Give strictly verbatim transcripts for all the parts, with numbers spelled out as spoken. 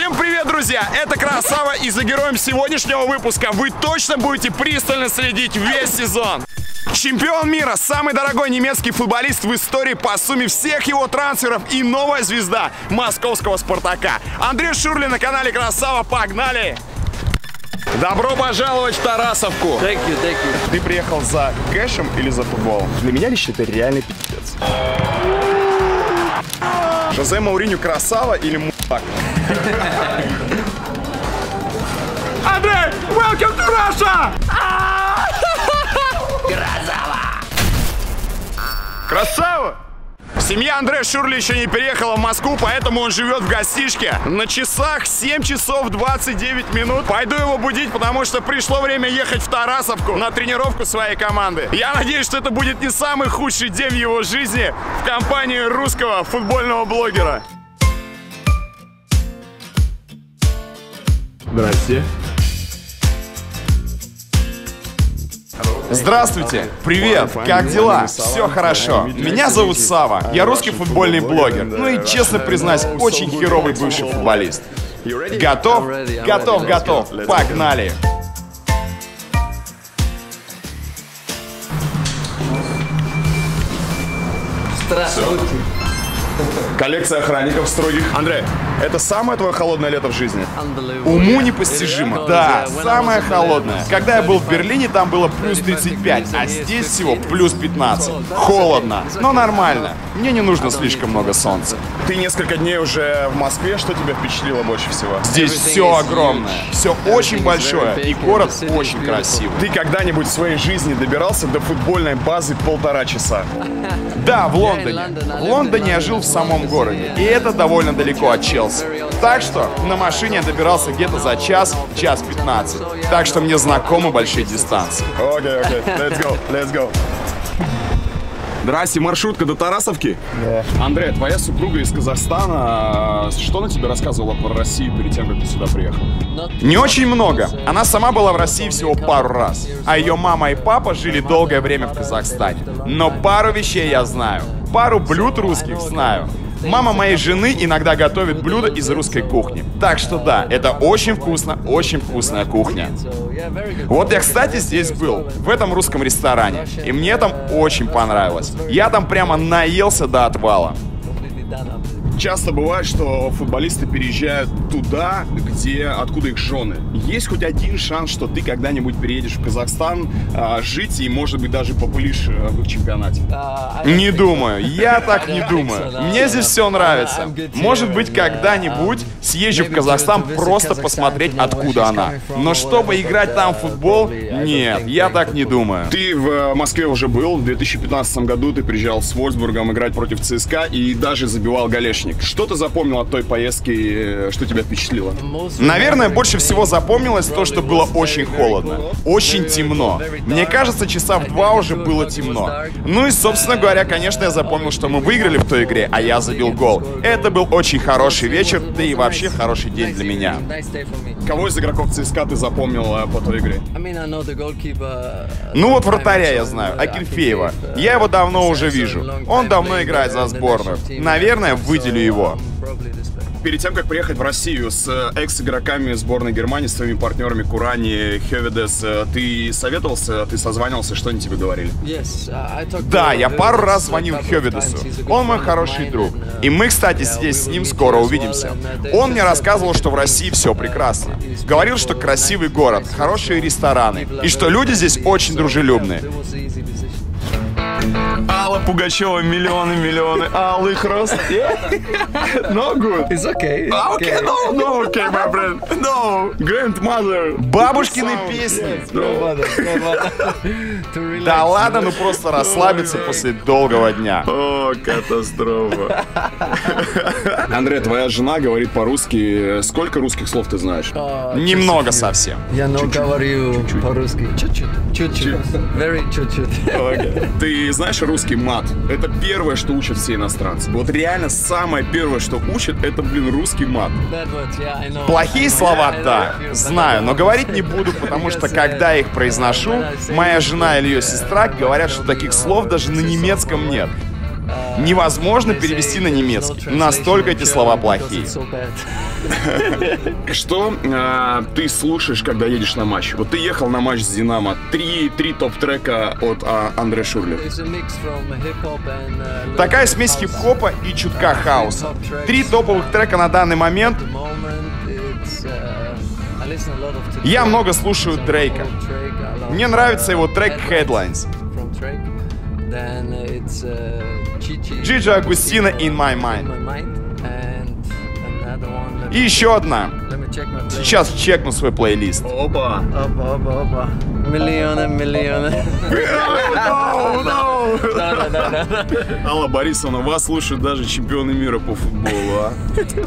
Всем привет, друзья! Это Красава, и за героем сегодняшнего выпуска вы точно будете пристально следить весь сезон. Чемпион мира, самый дорогой немецкий футболист в истории по сумме всех его трансферов и новая звезда московского «Спартака». Андрей Шурлин на канале Красава. Погнали! Добро пожаловать в Тарасовку! Thank you, thank you. Ты приехал за кэшем или за футболом? Для меня лично это реальный пиздец. Жозе Мауриньо красава или мудак? Андрей, welcome to Russia! Красава! Красава! Семья Андрея Шурли еще не переехала в Москву, поэтому он живет в гостишке. На часах семь часов двадцать девять минут. Пойду его будить, потому что пришло время ехать в Тарасовку на тренировку своей команды. Я надеюсь, что это будет не самый худший день в его жизни в компании русского футбольного блогера. Здрасте. Здравствуйте! Привет! Как дела? Все хорошо. Меня зовут Сава. Я русский футбольный блогер. Ну и, честно признаюсь, очень херовый бывший футболист. Готов? Готов, готов. Погнали! Здравствуйте. Коллекция охранников строгих. Андрей, это самое твое холодное лето в жизни? Уму непостижимо. Да, самое холодное. Когда я был в Берлине, там было плюс тридцать пять, а здесь всего плюс пятнадцать. Холодно, но нормально. Мне не нужно слишком много солнца. Ты несколько дней уже в Москве. Что тебя впечатлило больше всего? Здесь все огромное, все очень большое, и город очень красивый. Ты когда-нибудь в своей жизни добирался до футбольной базы полтора часа? Да, в Лондоне. В Лондоне я жил в самом городе, и это довольно далеко от Челси. Так что на машине я добирался где-то за час, час пятнадцать. Так что мне знакомы большие дистанции. Окей, окей, let's go, let's go. Здрасте, маршрутка до Тарасовки? Да. Андрей, твоя супруга из Казахстана, что она тебе рассказывала про Россию перед тем, как ты сюда приехал? Не очень много. Она сама была в России всего пару раз. А ее мама и папа жили долгое время в Казахстане. Но пару вещей я знаю. Пару блюд русских знаю. Мама моей жены иногда готовит блюда из русской кухни. Так что да, это очень вкусно, очень вкусная кухня. Вот я, кстати, здесь был, в этом русском ресторане. И мне там очень понравилось. Я там прямо наелся до отвала. Часто бывает, что футболисты переезжают туда, где, откуда их жены. Есть хоть один шанс, что ты когда-нибудь переедешь в Казахстан а, жить и, может быть, даже попылишь в их чемпионате? Не думаю, я так не думаю. Мне здесь все нравится. Может быть, когда-нибудь съезжу в Казахстан просто посмотреть, откуда она. Но чтобы играть там в футбол, нет, я так не думаю. Ты в Москве уже был, в две тысячи пятнадцатом году ты приезжал с Вольфсбургом играть против ЦСКА и даже забивал голешник. Что ты запомнил от той поездки, что тебя впечатлило? Наверное, больше всего запомнилось то, что было очень холодно, очень темно. Мне кажется, часа в два уже было темно. Ну и, собственно говоря, конечно, я запомнил, что мы выиграли в той игре, а я забил гол. Это был очень хороший вечер, да и вообще хороший день для меня. Кого из игроков ЦСКА ты запомнил по той игре? Ну вот вратаря я знаю, Акинфеева. Я его давно уже вижу. Он давно играет за сборную. Наверное, выделю его. Перед тем, как приехать в Россию с экс-игроками сборной Германии, с твоими партнерами Курани, Хеведес, ты советовался, ты созванивался, что они тебе говорили? Да, я пару раз звонил Хеведесу. Он мой хороший друг. И мы, кстати, здесь с ним скоро увидимся. Он мне рассказывал, что в России все прекрасно. Говорил, что красивый город, хорошие рестораны, и что люди здесь очень дружелюбные. Алла Пугачева, миллионы, миллионы алых роз. No good. It's okay. It's okay. Okay, no, no, okay, my friend. No, grandmother. Бабушкины песни. Да ладно, ну просто расслабиться после долгого дня. О, катастрофа. Андрей, твоя жена говорит по-русски. Сколько русских слов ты знаешь? Немного совсем. Я не говорю по-русски. Чуть-чуть. Чуть-чуть. Very чуть-чуть. Ты знаешь русский мат? Это первое, что учат все иностранцы. Вот реально самое первое, что учат, это, блин, русский мат. Плохие слова, да, знаю, но говорить не буду, потому что когда я их произношу, моя жена или ее сестра говорят, что таких слов даже на немецком нет. невозможно перевести на немецкий. Настолько эти слова плохие. Что э, ты слушаешь, когда едешь на матч? Вот ты ехал на матч с Динамо. Три, три топ-трека от э, Андре Шурли. Такая смесь хип-хопа и чутка хаоса. Три топовых трека на данный момент. Я много слушаю Дрейка. Мне нравится его трек Headlines. Джиджи Агустино In My Mind. И еще одна. Сейчас чекну свой плейлист. Опа. Опа, опа, опа. Миллионы, миллионы. Алла Борисовна, вас слушают даже чемпионы мира по футболу, а?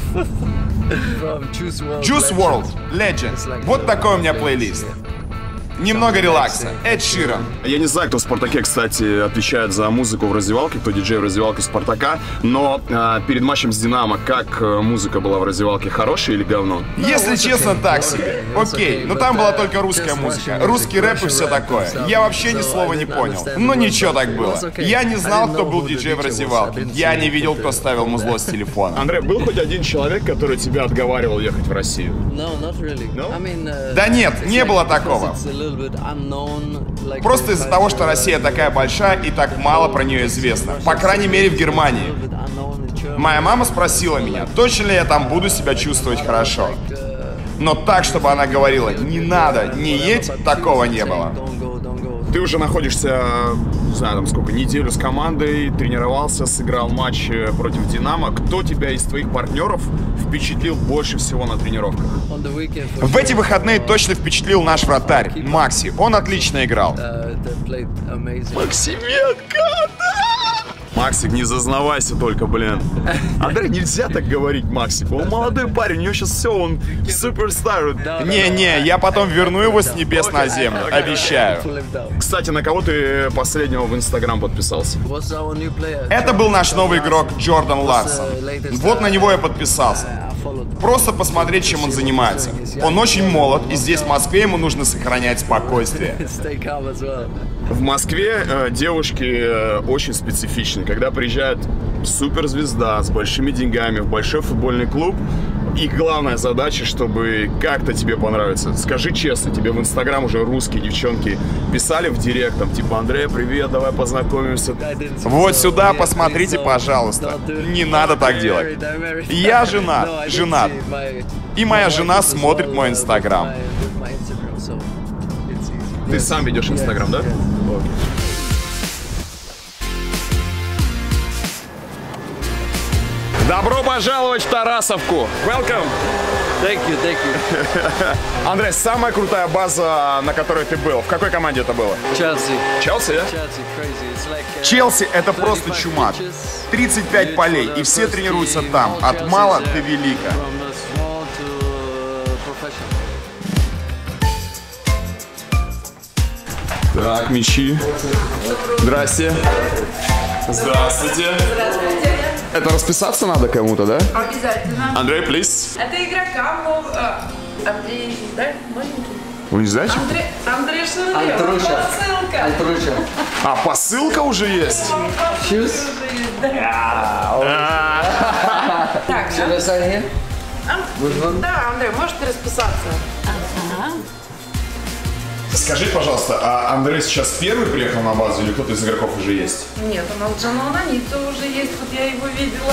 Juice World, Legend. Вот такой у меня плейлист. Немного релакса. Эд Ширан. Я не знаю, кто в «Спартаке», кстати, отвечает за музыку в раздевалке, кто диджей в раздевалке «Спартака», но э, перед матчем с «Динамо» как э, музыка была в раздевалке, хорошая или говно? Если честно, так себе. Окей, но там была только русская музыка, русский рэп и все такое. Я вообще ни слова не понял. Но ничего так было. Я не знал, кто был диджей в раздевалке. Я не видел, кто ставил музло с телефона. Андрей, был хоть один человек, который тебя отговаривал ехать в Россию? Да нет, не было такого. Просто из-за того, что Россия такая большая и так мало про нее известно. По крайней мере, в Германии. Моя мама спросила меня, точно ли я там буду себя чувствовать хорошо. Но так, чтобы она говорила, не надо, не едь, такого не было. Ты уже находишься, не знаю, там сколько, неделю с командой, тренировался, сыграл матч против «Динамо». Кто тебя из твоих партнеров впечатлил больше всего на тренировках? В эти выходные точно впечатлил наш вратарь, Макси. Он отлично играл. Максименко, да! Максик, не зазнавайся только, блин. Андрей, нельзя так говорить, Максик. Он молодой парень, у него сейчас все, он суперстар. Не-не, я потом верну его с небес на землю, обещаю. Кстати, на кого ты последнего в Инстаграм подписался? Это был наш новый игрок Джордан Ларсон. Вот на него я подписался. Просто посмотреть, чем он занимается. Он очень молод, и здесь, в Москве, ему нужно сохранять спокойствие. В Москве э, девушки э, очень специфичны. Когда приезжает суперзвезда с большими деньгами в большой футбольный клуб, их главная задача, чтобы как-то тебе понравиться. Скажи честно, тебе в Инстаграм уже русские девчонки писали в директ, там, типа, Андрей, привет, давай познакомимся. Вот сюда посмотрите, пожалуйста. Не надо так делать. Я женат, женат. И моя жена смотрит мой Инстаграм. Ты сам ведешь Инстаграм, да? Добро пожаловать в Тарасовку! Welcome! Thank you, thank you. Андрей, самая крутая база, на которой ты был, в какой команде это было? Челси. Челси, да? Челси — это просто чума. тридцать пять полей, и все тренируются там. От мала до велика. Так, мячи. Здрасте. Здравствуйте. Это расписаться надо кому-то, да? Обязательно. Андрей, please. Это игрокам, но... А, Андрей, да? Маленький. Вы не знаете? Андрей, Андрей Шурли. Антруша. Посылка. Антруша. А, посылка уже есть? Shoes? Так, Should I sign here? да, Андрей, можете расписаться? Скажи, пожалуйста, а Андрей сейчас первый приехал на базу или кто-то из игроков уже есть? Нет, у нас Джану Наница уже есть, вот я его видела.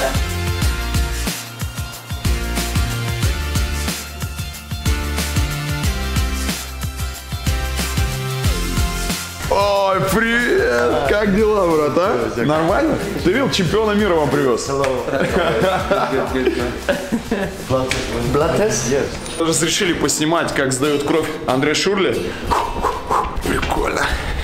Ой, привет! Как дела, брат, а? Нормально? Ты видел, чемпиона мира вам привез? Blood test? Yes. Разрешили поснимать, как сдает кровь Андрей Шурли. Прикольно.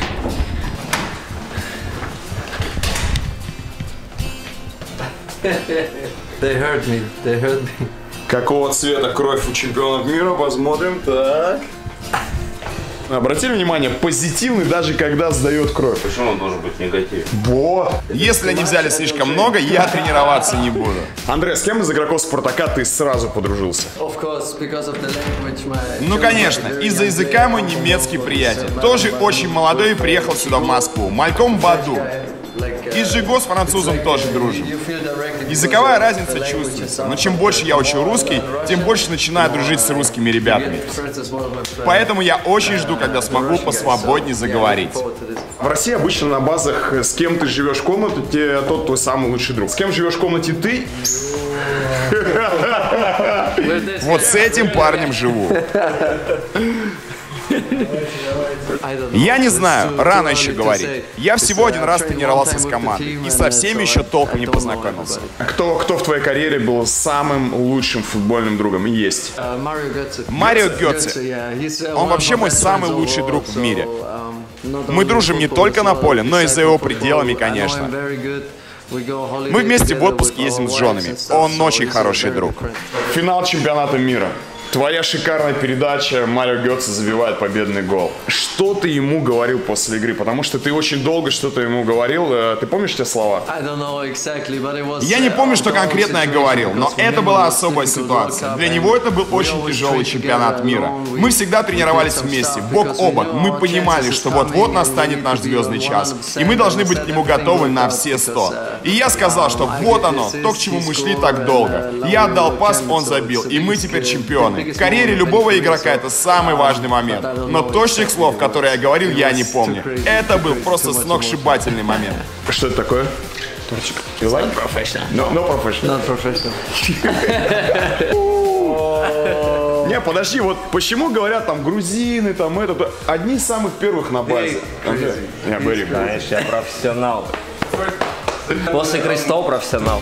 They hurt me. They hurt me. Какого цвета кровь у чемпионов мира? Посмотрим. Так. Обратили внимание, позитивный даже когда сдает кровь. Почему он должен быть негативен? Во! Если они взяли слишком много, я тренироваться не буду. Андрей, с кем из игроков Спартака ты сразу подружился? Of course, because of the language, my... Ну конечно, из-за языка мой немецкий приятель. Тоже очень молодой и приехал сюда в Москву. Мальком Баду. И Жиго с французом тоже дружим. Языковая разница чувствуется, но чем больше я учу русский, тем больше начинаю дружить с русскими ребятами. Поэтому я очень жду, когда смогу посвободнее заговорить. В России обычно на базах, с кем ты живешь в комнате, тот твой самый лучший друг. С кем живешь в комнате ты? Вот с этим парнем живу. Я не знаю, рано еще говорить. Я всего один раз тренировался с командой и со всеми еще толком не познакомился. Кто, кто в твоей карьере был самым лучшим футбольным другом? Есть. Марио Гетце. Он вообще мой самый лучший друг в мире. Мы дружим не только на поле, но и за его пределами, конечно. Мы вместе в отпуск ездим с женами. Он очень хороший друг. Финал чемпионата мира. Твоя шикарная передача, Марио Гетце забивает победный гол. Что ты ему говорил после игры? Потому что ты очень долго что-то ему говорил. Ты помнишь те слова? Я не помню, что конкретно я говорил, но это была особая ситуация. Для него это был очень тяжелый чемпионат мира. Мы всегда тренировались вместе, бок о бок. Мы понимали, что вот-вот настанет наш звездный час. И мы должны быть к нему готовы на все сто. И я сказал, что вот оно, то, к чему мы шли так долго. Я отдал пас, он забил, и мы теперь чемпионы. В карьере любого игрока это самый важный момент. Но точных слов, которые я говорил, я не помню. Это был просто сногсшибательный момент. Что это такое? Торчик. You like? Professional. No, no professional. Not professional. Не, подожди, вот почему говорят там грузины, там это, одни из самых первых на базе. Я говорю, знаешь, я профессионал. После крестов профессионал.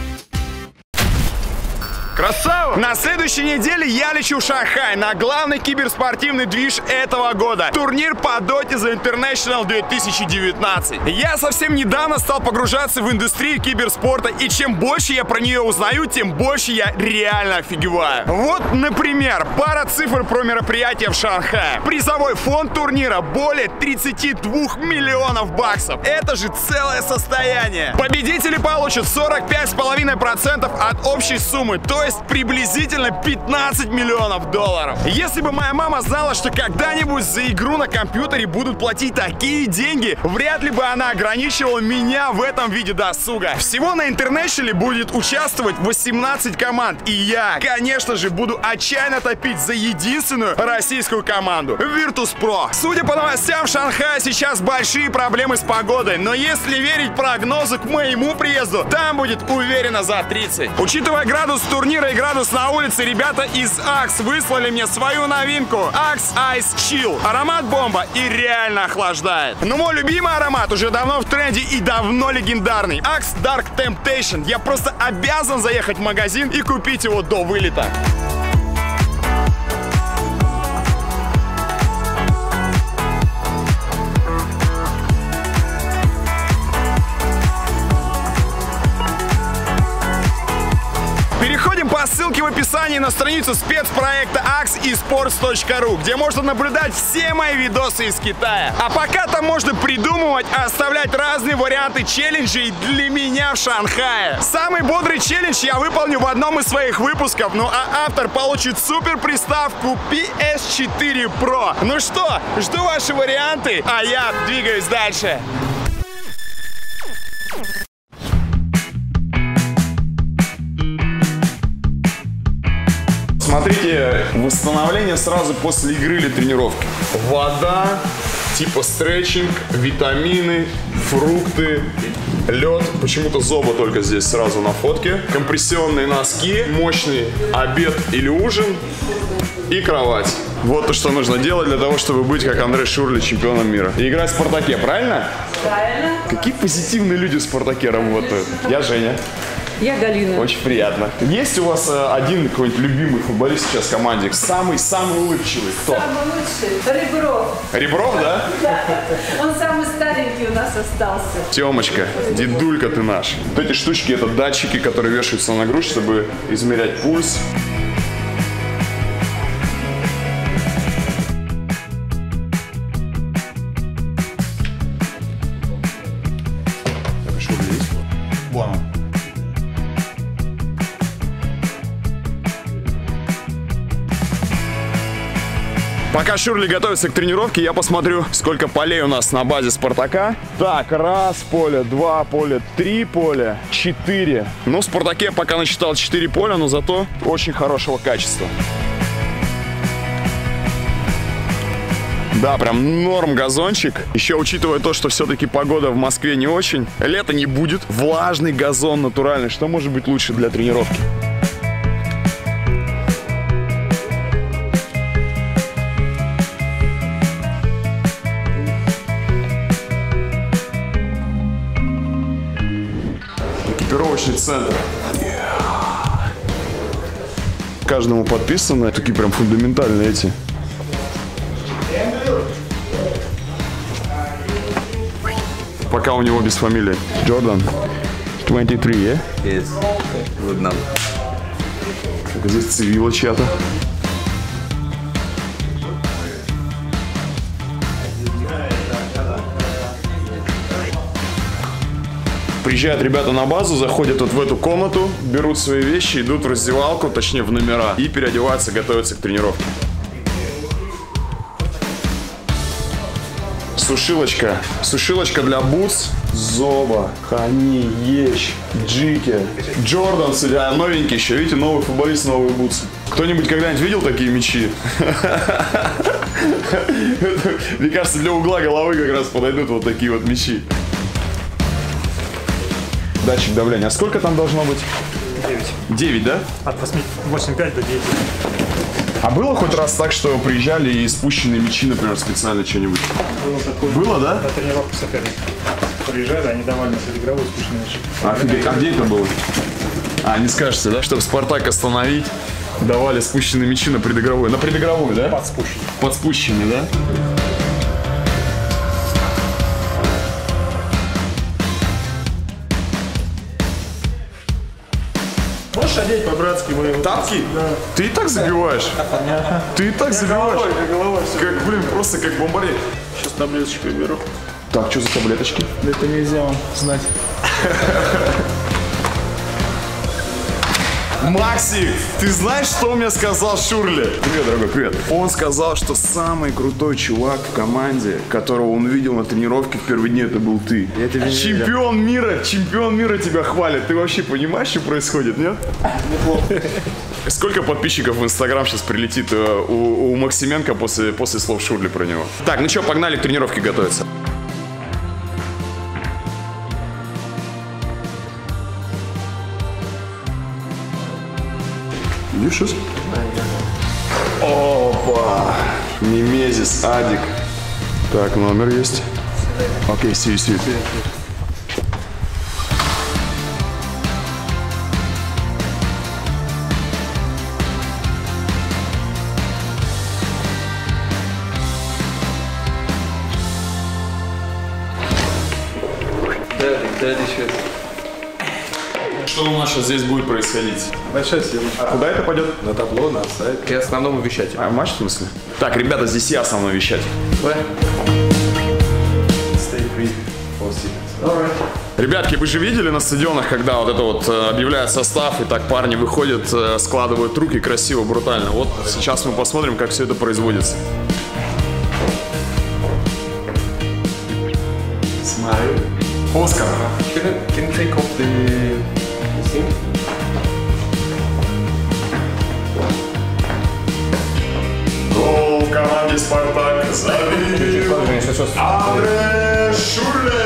Красава! На следующей неделе я лечу в Шанхай на главный киберспортивный движ этого года. Турнир по Dota The International две тысячи девятнадцать. Я совсем недавно стал погружаться в индустрию киберспорта, и чем больше я про нее узнаю, тем больше я реально офигеваю. Вот, например, пара цифр про мероприятие в Шанхае. Призовой фонд турнира более тридцати двух миллионов баксов. Это же целое состояние. Победители получат сорок пять и пять десятых процента от общей суммы, то есть приблизительно пятнадцать миллионов долларов. Если бы моя мама знала, что когда-нибудь за игру на компьютере будут платить такие деньги, вряд ли бы она ограничивала меня в этом виде досуга. Всего на International будет участвовать восемнадцать команд, и я, конечно же, буду отчаянно топить за единственную российскую команду — Virtus.pro. Судя по новостям, в Шанхае сейчас большие проблемы с погодой, но если верить прогнозу к моему приезду, там будет уверенно за тридцать. Учитывая градус турнира и градус на улице, ребята из Axe выслали мне свою новинку Axe Ice Chill. Аромат бомба и реально охлаждает. Но мой любимый аромат уже давно в тренде и давно легендарный. Axe Dark Temptation. Я просто обязан заехать в магазин и купить его до вылета. Переходим по ссылке в описании на страницу спецпроекта axe esports точка ру, где можно наблюдать все мои видосы из Китая. А пока там можно придумывать, оставлять разные варианты челленджей для меня в Шанхае. Самый бодрый челлендж я выполню в одном из своих выпусков, ну а автор получит супер приставку пи эс четыре про. Ну что, жду ваши варианты, а я двигаюсь дальше. Смотрите, восстановление сразу после игры или тренировки. Вода, типа стретчинг, витамины, фрукты, лед. Почему-то зоба только здесь сразу на фотке. Компрессионные носки, мощный обед или ужин и кровать. Вот то, что нужно делать для того, чтобы быть как Андрей Шурли чемпионом мира. И играть в Спартаке, правильно? Правильно. Какие позитивные люди в Спартаке работают. Я Женя. Я Галина. Очень приятно. Есть у вас э, один какой-нибудь любимый футболист сейчас в команде? Самый-самый улыбчивый? Кто? Самый лучший. Ребров. Ребров, да? Да. Он самый старенький у нас остался. Темочка, дедулька ты наш. Вот эти штучки — это датчики, которые вешаются на грудь, чтобы измерять пульс. Пока Шурли готовится к тренировке, я посмотрю, сколько полей у нас на базе Спартака. Так, раз поле, два поля, три поля, четыре. Ну, в Спартаке я пока насчитал четыре поля, но зато очень хорошего качества. Да, прям норм газончик. Еще учитывая то, что все-таки погода в Москве не очень. Лета не будет. Влажный газон натуральный. Что может быть лучше для тренировки? Экипировочный центр. Каждому подписаны такие прям фундаментальные эти. Пока у него без фамилии. Джордан. двадцать три, yeah? Yes. Good number. Так, здесь цивила чья-то. Приезжают ребята на базу, заходят вот в эту комнату, берут свои вещи, идут в раздевалку, точнее в номера, и переодеваются, готовятся к тренировке. Сушилочка. Сушилочка для бутс. Зоба, Хани, Ещ, Джики, Джорданс, а, новенький еще. Видите, новый футболист, новые бутсы. Кто-нибудь когда-нибудь видел такие мячи? Мне кажется, для угла головы как раз подойдут вот такие вот мячи. Датчик давления. А сколько там должно быть? девять. девять, да? От восемь пять до девяти. А было хоть раз так, что приезжали и спущенные мячи, например, специально что-нибудь? Было такое. Было, да? На тренировку соперника. Приезжали, они давали на игровой спущенные мячи. Офигеть, а где это было? А, не скажете, да? Чтобы Спартак остановить, давали спущенные мячи на предигровую. На предигровую, да? Под спущенные. Под спущенные, да? Можешь одеть по-братски мои Тапки? Да. Ты и так забиваешь. Ты и так забиваешь. Головой, как головой, все. Как, блин, просто как бомбарей. Сейчас таблеточку беру. Так, что за таблеточки? Это нельзя вам знать. Максик, ты знаешь, что мне сказал Шурли? Привет, дорогой, привет. Он сказал, что самый крутой чувак в команде, которого он видел на тренировке в первые дни, это был ты. Чемпион мира, чемпион мира тебя хвалит. Ты вообще понимаешь, что происходит, нет? Неплохо. Сколько подписчиков в Инстаграм сейчас прилетит у, у Максименко после, после слов Шурли про него? Так, ну что, погнали к тренировке готовиться. Видишь? Опа! Мимезис, Адик. Так, номер есть. Окей, see you, see you. Что у нас сейчас здесь будет происходить? Большая съемка. А куда это пойдет? На табло, на сайт. К основному вещателю. А, матч в смысле? Так, ребята, здесь я основной вещатель. Stay free for seconds. Alright. Ребятки, вы же видели на стадионах, когда вот это вот э, объявляют состав, и так парни выходят, э, складывают руки красиво, брутально. Вот сейчас мы посмотрим, как все это производится. Smile. Оскар. Can you take off the, the thing? Гол в команде Спартак забил Андре Шурле.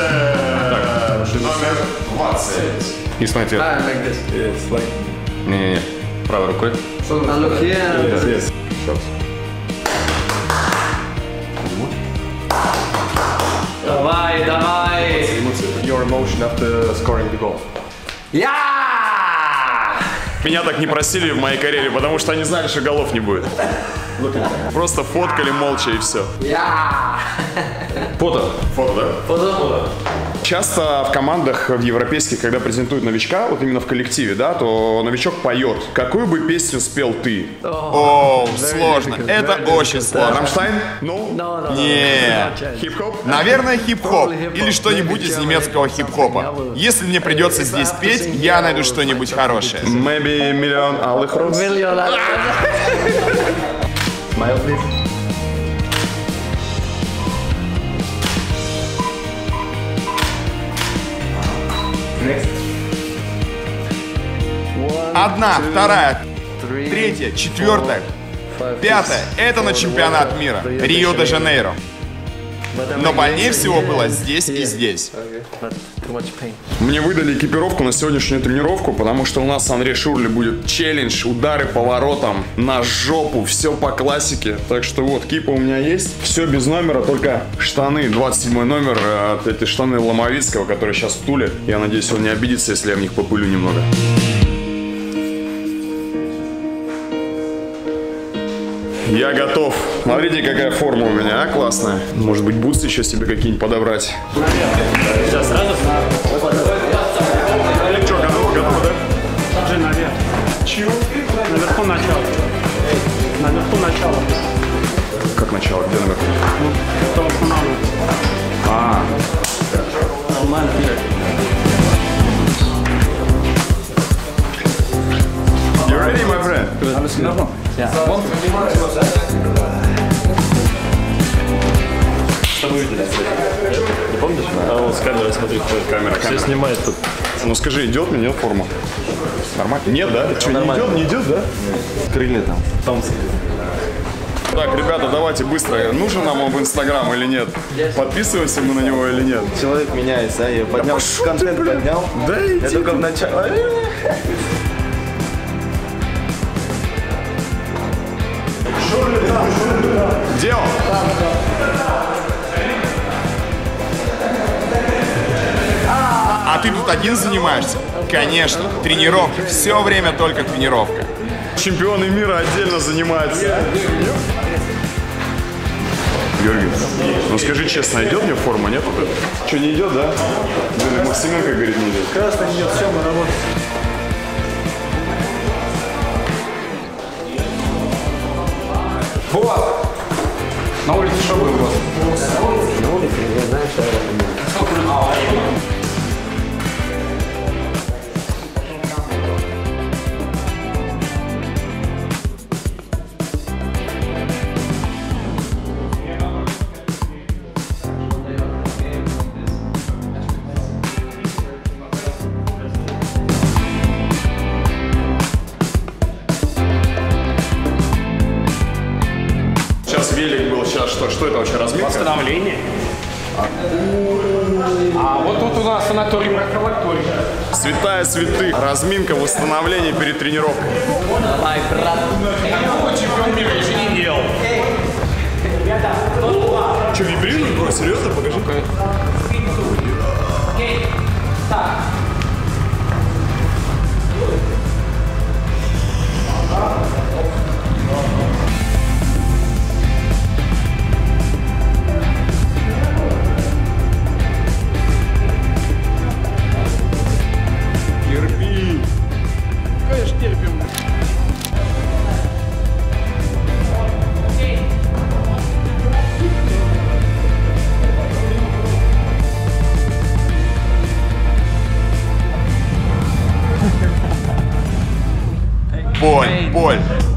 Номер двадцать. И смотри. Ah, like this. Yes, like. Не-не-не. Правой рукой. Ah, look here. Yes, yes. Давай, давай. Your emotion after scoring the goal. Yeah! Меня так не просили в моей карьере, потому что они знали, что голов не будет. Просто фоткали молча и все. Yeah! Фото. Фото, да? Фото. Часто в командах в европейских, когда презентуют новичка, вот именно в коллективе, да, то новичок поет. Какую бы песню спел ты? О, сложно. Это очень сложно. Рамштайн? Ну? Нет. Хип-хоп? Наверное, хип-хоп. Или что-нибудь из немецкого хип-хопа. Если мне придется здесь петь, я найду что-нибудь хорошее. Maybe миллион алых роз. Million. Smile, please. Одна, вторая, третья, четвертая, пятая. Это на чемпионат мира. Рио-де-Жанейро. Но больнее всего было здесь и здесь. Мне выдали экипировку на сегодняшнюю тренировку, потому что у нас с Андрей Шурли будет челлендж, удары по воротам, на жопу, все по классике. Так что вот, кипа у меня есть. Все без номера, только штаны. двадцать седьмой номер, эти штаны Ломовицкого, которые сейчас в Туле. Я надеюсь, он не обидится, если я в них попылю немного. Я готов. Смотрите, какая форма у меня, а? Классная. Может быть, бутсы еще себе какие-нибудь подобрать. Сейчас сразу? Что, готово, готово, да? Держи наверх. Чего? Наверху начало. Наверху начало. Как начало? Где наверху? Ну, кто останавливается? А. You ready, my friend? Что вы видели? Не помнишь? А вот с камерой смотри, камера, все камера. снимает тут. Ну скажи, идет мне, нет форма? Нормально? Нет, да? Что, не идет, не идет, да? Крылья там. Томский. Так, ребята, давайте быстро. Нужен нам он в Инстаграм или нет? Подписываемся мы на него или нет? Человек меняется, а? Я поднял, да контент ты, поднял. Да иди. Я только в начале. Где он? А ты тут один занимаешься? Конечно, тренировка. Все время только тренировка. Чемпионы мира отдельно занимаются. Георгий, ну скажи честно, идет мне форма, нет? Что, не идет, да? Блин, Максименко говорит, не идет. Красно идет, все, мы работаем. Вот! На улице что было? На улице, я знаю, что это. Велик был сейчас, что, что это вообще, разминка? Восстановление. А вот тут у нас санаторий профилакторий. Святая святых. Разминка, восстановление перед тренировкой. Давай, брат. Чемпион мира еще не делал. Что, вибрирует, бро? Серьезно? Покажи. Терпи. Конечно, терпим. Боль, боль.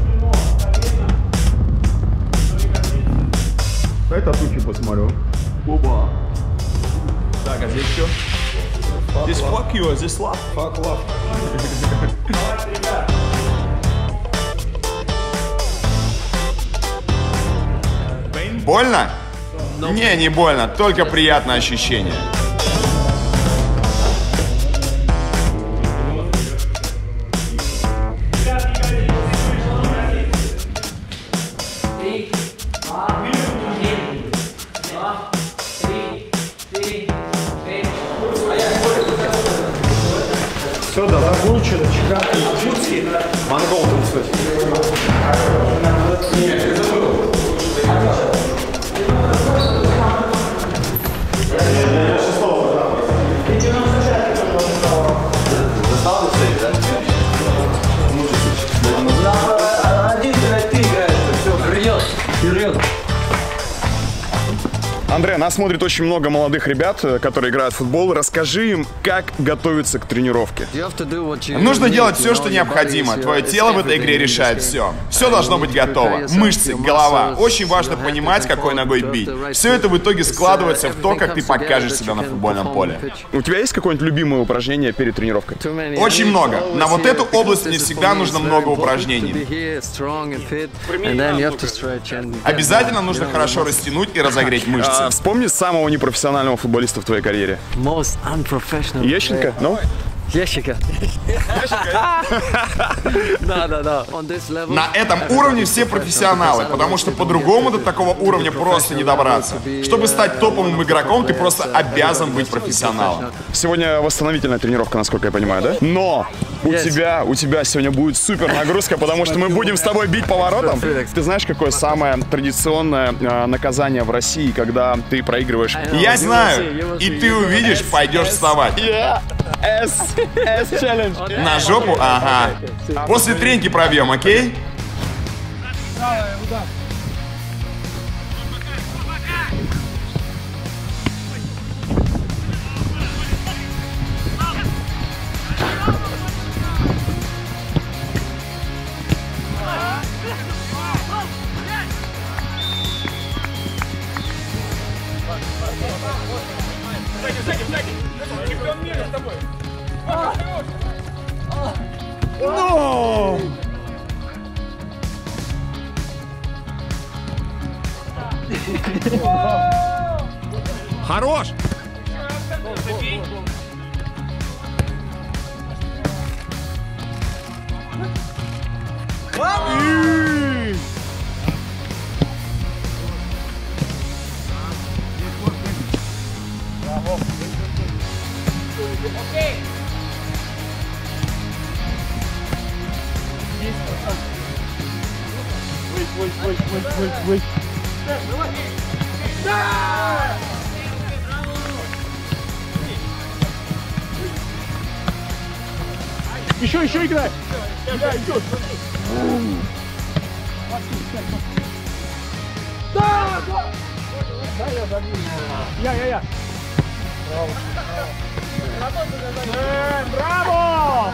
Дай татухи посмотрю. Оба. Так, а здесь что? Здесь fuck you, а здесь love. Fuck love. Больно? Не, не больно, только приятное ощущение. Все, да, закончили. Чикаго, Иркутский. Монгол танцует. Андрей, нас смотрит очень много молодых ребят, которые играют в футбол. Расскажи им, как готовиться к тренировке. Нужно делать все, что необходимо. Твое тело в этой игре решает все. Все должно быть готово. Мышцы, голова. Очень важно понимать, какой ногой бить. Все это в итоге складывается в то, как ты покажешь себя на футбольном поле. У тебя есть какое-нибудь любимое упражнение перед тренировкой? Очень много. На вот эту область мне всегда нужно много упражнений. Обязательно нужно хорошо растянуть и разогреть мышцы. А, вспомни самого непрофессионального футболиста в твоей карьере. Ещенко? Ну? Ещенко. Да, да, да. На этом уровне все профессионалы, потому что по-другому до такого уровня просто не добраться. Чтобы стать топовым игроком, ты просто обязан быть профессионалом. Сегодня восстановительная тренировка, насколько я понимаю, да? Но у yes. тебя, у тебя сегодня будет супер нагрузка, потому что мы будем с тобой бить по воротам. Ты знаешь, какое самое традиционное э, наказание в России, когда ты проигрываешь? Я знаю, и ты увидишь, пойдешь вставать. Yeah. S, S challenge. На жопу? Ага. После треньки пробьем, окей? Но! Хорош! Еще, еще играй! Да, идет! Да! Да, я забил. Я, я, я! Браво! Браво!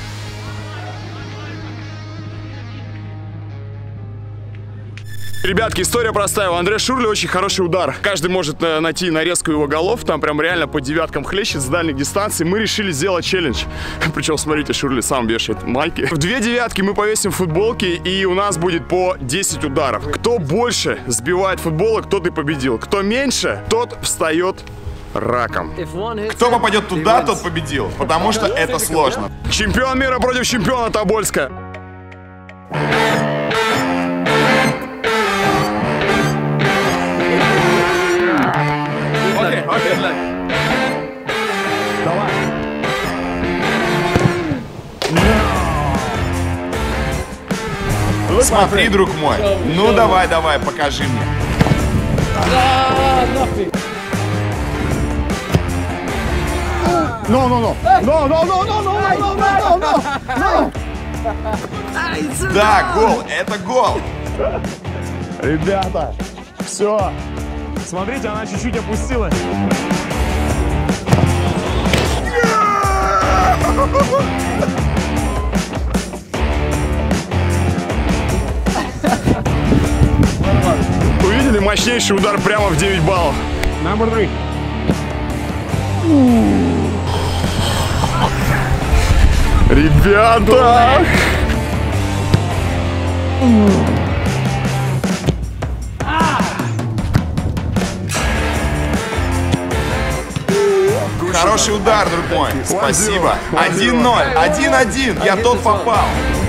Ребятки, история простая. У Андрея Шурли очень хороший удар. Каждый может э, найти нарезку его голов. Там прям реально по девяткам хлещет с дальних дистанций. Мы решили сделать челлендж. Причем, смотрите, Шурли сам вешает майки. В две девятки мы повесим футболки, и у нас будет по десять ударов. Кто больше сбивает футболок, тот и победил. Кто меньше, тот встает раком. Кто попадет туда, тот победил. Потому что это сложно. Чемпион мира против чемпиона Тобольска. Окей, окей. Давай. Смотри, друг мой. Ну давай, давай, покажи мне. No, no, no. No, no, no, no, no, no, no, no, no. Да, гол, это гол. Ребята, все. Смотрите, она чуть-чуть опустилась. Увидели мощнейший удар прямо в девять баллов. Number three. Ребята! Хороший удар, друг мой. Спасибо. один ноль. один один. Я тот попал.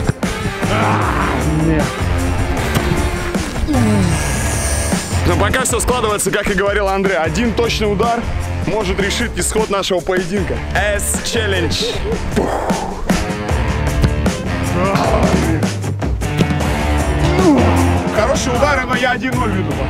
Но пока все складывается, как и говорил Андрей. Один точный удар может решить исход нашего поединка. S-Challenge. Хорошие удары, но я один ноль веду.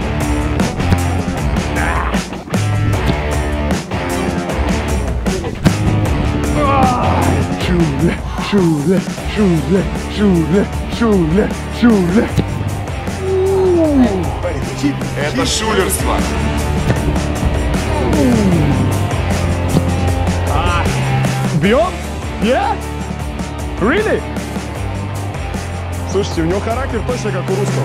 Шуле, шуле, шуле, шуле, шуле, шуле. Это шулерство. Бьет? Yeah? Really? Слушайте, у него характер точно как у русского.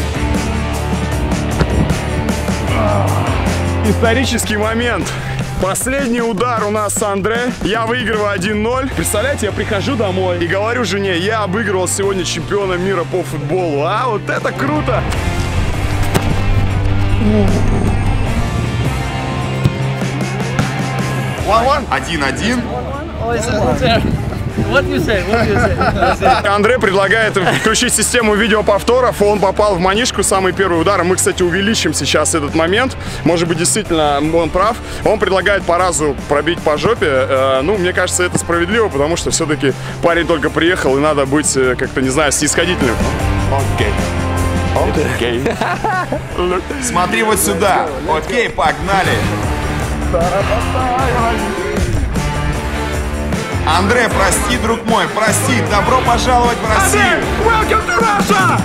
Исторический момент. Последний удар у нас с Андре. Я выигрываю один ноль. Представляете, я прихожу домой и говорю жене, я обыгрывал сегодня чемпиона мира по футболу. А, вот это круто! Один-один. What do you say? What do you say? Андре предлагает включить систему видеоповторов. Он попал в манишку, самый первый удар. Мы, кстати, увеличим сейчас этот момент. Может быть, действительно, он прав. Он предлагает по разу пробить по жопе. Ну, мне кажется, это справедливо, потому что все-таки парень только приехал, и надо быть, как-то, не знаю, снисходительным. Окей. Окей. Смотри вот сюда. Окей, погнали. Андре, прости, друг мой, прости. Добро пожаловать в Россию. Welcome to Russia!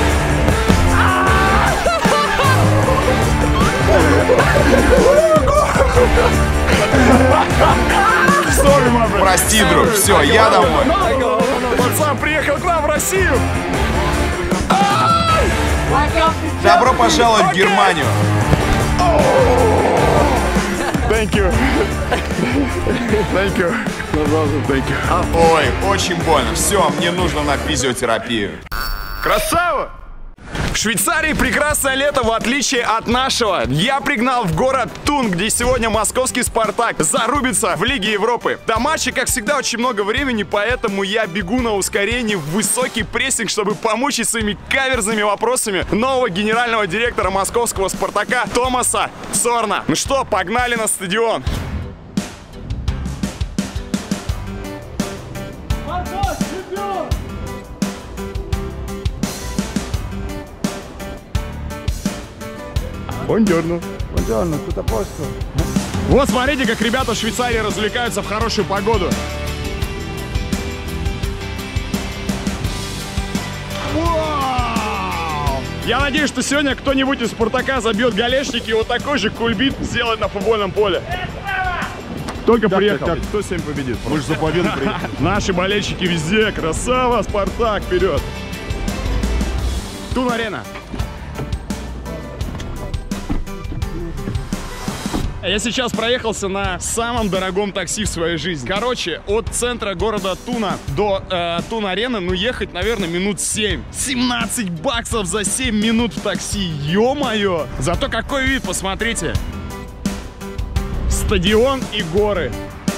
Прости, друг. Все, я домой. Пацан приехал к нам в Россию. Добро пожаловать в Германию. Thank you. Thank you. Thank you. Ой, очень больно. Все, мне нужно на физиотерапию. Красава! В Швейцарии прекрасное лето, в отличие от нашего. Я пригнал в город Тун, где сегодня московский «Спартак» зарубится в Лиге Европы. До матча, как всегда, очень много времени, поэтому я бегу на ускорении в высокий прессинг, чтобы помучить своими каверзными вопросами нового генерального директора московского «Спартака» Томаса Цорна. Ну что, погнали на стадион. Buongiorno. Buongiorno, tutto a posto? Вот смотрите, как ребята в Швейцарии развлекаются в хорошую погоду. Вау! Я надеюсь, что сегодня кто-нибудь из «Спартака» забьет голешник и вот такой же кульбит сделает на футбольном поле. Только так, приехал. Так, так, кто сегодня победит? Мы же за победу приехали. Наши болельщики везде. Красава, «Спартак», вперед! Тун-арена. Я сейчас проехался на самом дорогом такси в своей жизни. Короче, от центра города Туна до э, Тун-арены, ну, ехать, наверное, минут семь. семнадцать баксов за семь минут в такси. Ё-моё! Зато какой вид, посмотрите. Стадион и горы.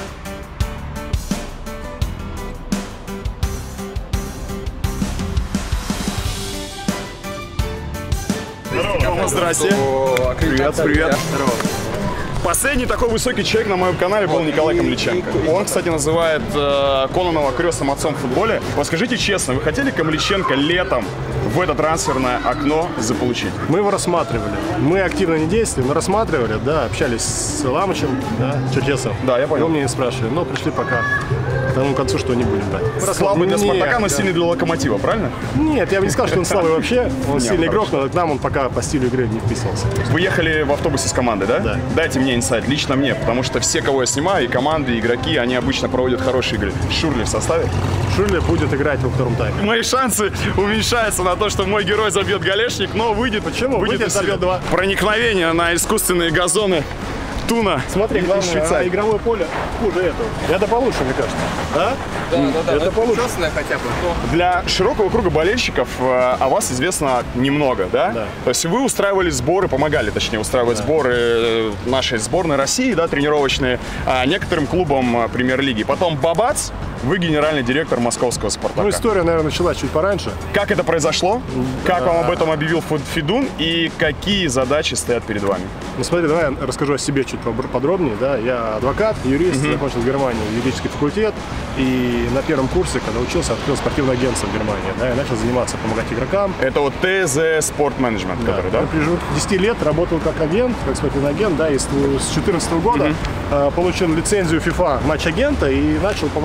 Здорово. Здрасте. Привет, привет. Здорово. Последний такой высокий человек на моем канале был Николай Камличенко. Он, кстати, называет э, Кононова крестным отцом в футболе. Вот скажите честно, вы хотели Камличенко летом в это трансферное окно заполучить? Мы его рассматривали. Мы активно не действовали, но рассматривали, да, общались с Ламычем, да, Черчесом. Да, я понял. Его мне не спрашивали, но пришли пока к тому концу, что не будем брать. Слабый для «Спартака», но сильный для «Локомотива», правильно? Нет, я бы не сказал, что он слабый вообще. Он сильный игрок, но к нам он пока по стилю игры не вписывался. Вы ехали в автобусе с командой, да? Да. Дайте мне инсайт, лично мне, потому что все, кого я снимаю, и команды, и игроки, они обычно проводят хорошие игры. Шурли в составе? Шурли будет играть во втором тайме. Мои шансы уменьшаются на то, что мой герой забьет голешник, но выйдет. Почему? Выйдет, выйдет забьет два. Проникновение на искусственные газоны Туна. Смотри, главное, а игровое поле хуже этого. Это получше, мне кажется. Да? Да, да, да. Это получше. Хотя бы. Для широкого круга болельщиков э, о вас известно немного, да? Да. То есть вы устраивали сборы, помогали, точнее, устраивать да. сборы э, нашей сборной России, да, тренировочные, а некоторым клубам премьер-лиги. Потом бабац, вы генеральный директор московского «Спартака». Ну, история, наверное, началась чуть пораньше. Как это произошло? Да. Как вам об этом объявил Федун? И какие задачи стоят перед вами? Ну, смотри, давай я расскажу о себе чуть подробнее. Да? Я адвокат, юрист, uh-huh. закончил в Германии юридический факультет. И на первом курсе, когда учился, открыл спортивное агентство в Германии. Да, и начал заниматься, помогать игрокам. Это вот тэ зэ Sport Management, да. который, да? Я при десяти лет работал как агент, как спортивный агент, да, и с две тысячи четырнадцатого года uh-huh. получил лицензию FIFA матч-агента и начал помогать там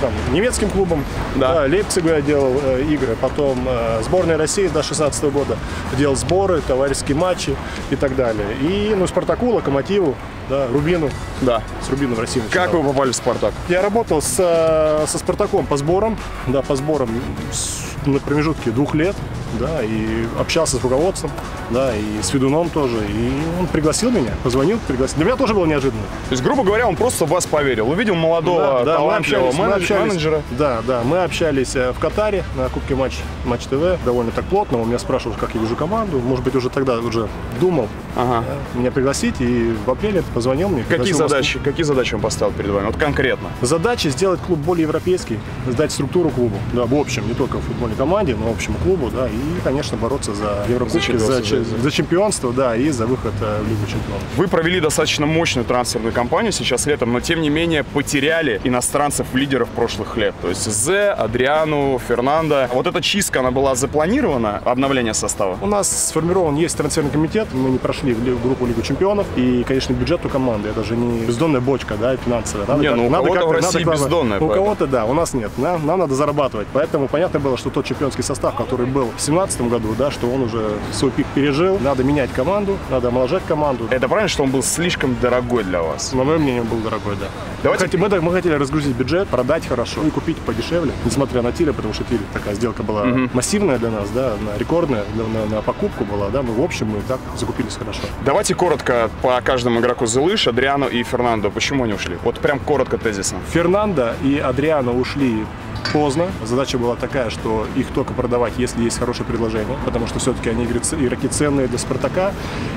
там немецким клубом, Да. да, Лейпцигу я делал э, игры, потом э, сборная России до шестнадцатого года делал сборы, товарищеские матчи и так далее. И, ну, Спартаку, Локомотиву, да, Рубину. Да. С Рубином в России начинал. Как вы попали в Спартак? Я работал с, э, со Спартаком по сборам, да, по сборам с- на промежутке двух лет, да, и общался с руководством, да, и с ведуном тоже, и он пригласил меня, позвонил, пригласил. Для меня тоже было неожиданно. То есть, грубо говоря, он просто в вас поверил. Увидел молодого, Да, да, мы талантливого общались, мы менедж- общались. менеджера. Да, да, мы общались э, в Катаре на Кубке Матч, Матч ТВ, довольно так плотно. Он меня спрашивал, как я вижу команду. Может быть, уже тогда уже думал Ага. да, меня пригласить, и в апреле позвонил мне. Какие пригласил в Москву. задачи, какие задачи он поставил перед вами? Вот конкретно. Задача сделать клуб более европейский, сдать структуру клубу, да, в общем, не только в футбольной команде, но в общем клубу, да, и, конечно, бороться за Еврокубки, За за, чемпионство, за, за чемпионство, да, и за выход э, в Лигу чемпионов. Вы провели достаточно мощную трансферную кампанию сейчас летом, но тем не менее потеряли иностранцев-лидеров прошлых лет. То есть Зе, Адриану, Фернандо. Вот эта чистка, она была запланирована, обновление состава? У нас сформирован есть трансферный комитет, мы не прошли в ли- группу Лигу чемпионов, и, конечно, бюджет у команды, это же не бездонная бочка, да, финансовая. Надо Не, как- ну у надо кого-то как-то- в России надо- бездонная, У поэтому. кого-то, да, у нас нет, нам, нам надо зарабатывать, поэтому понятно было, что тот чемпионский состав, который был в две тысячи семнадцатом году, да, что он уже свой пик пережил, надо менять команду, надо омоложать команду. Это правильно, что он был слишком дорогой для вас? На мое мнение, он был дорогой, да. Давайте- Мы, хотели, мы, так- мы хотели разгрузить бюджет, продать хорошо и купить подешевле, несмотря на Тиля, потому что Тиль такая сделка была массивная для нас, да, на- рекордная для- на, на покупку была, да, мы в общем мы так закупились хорошо. Давайте коротко по каждому игроку Зелыш, Адриану и Фернандо. Почему они ушли? Вот прям коротко, тезисно. Фернандо и Адриано ушли поздно. Задача была такая, что их только продавать, если есть хорошее предложение, потому что все-таки они игроки игроки ценные для Спартака.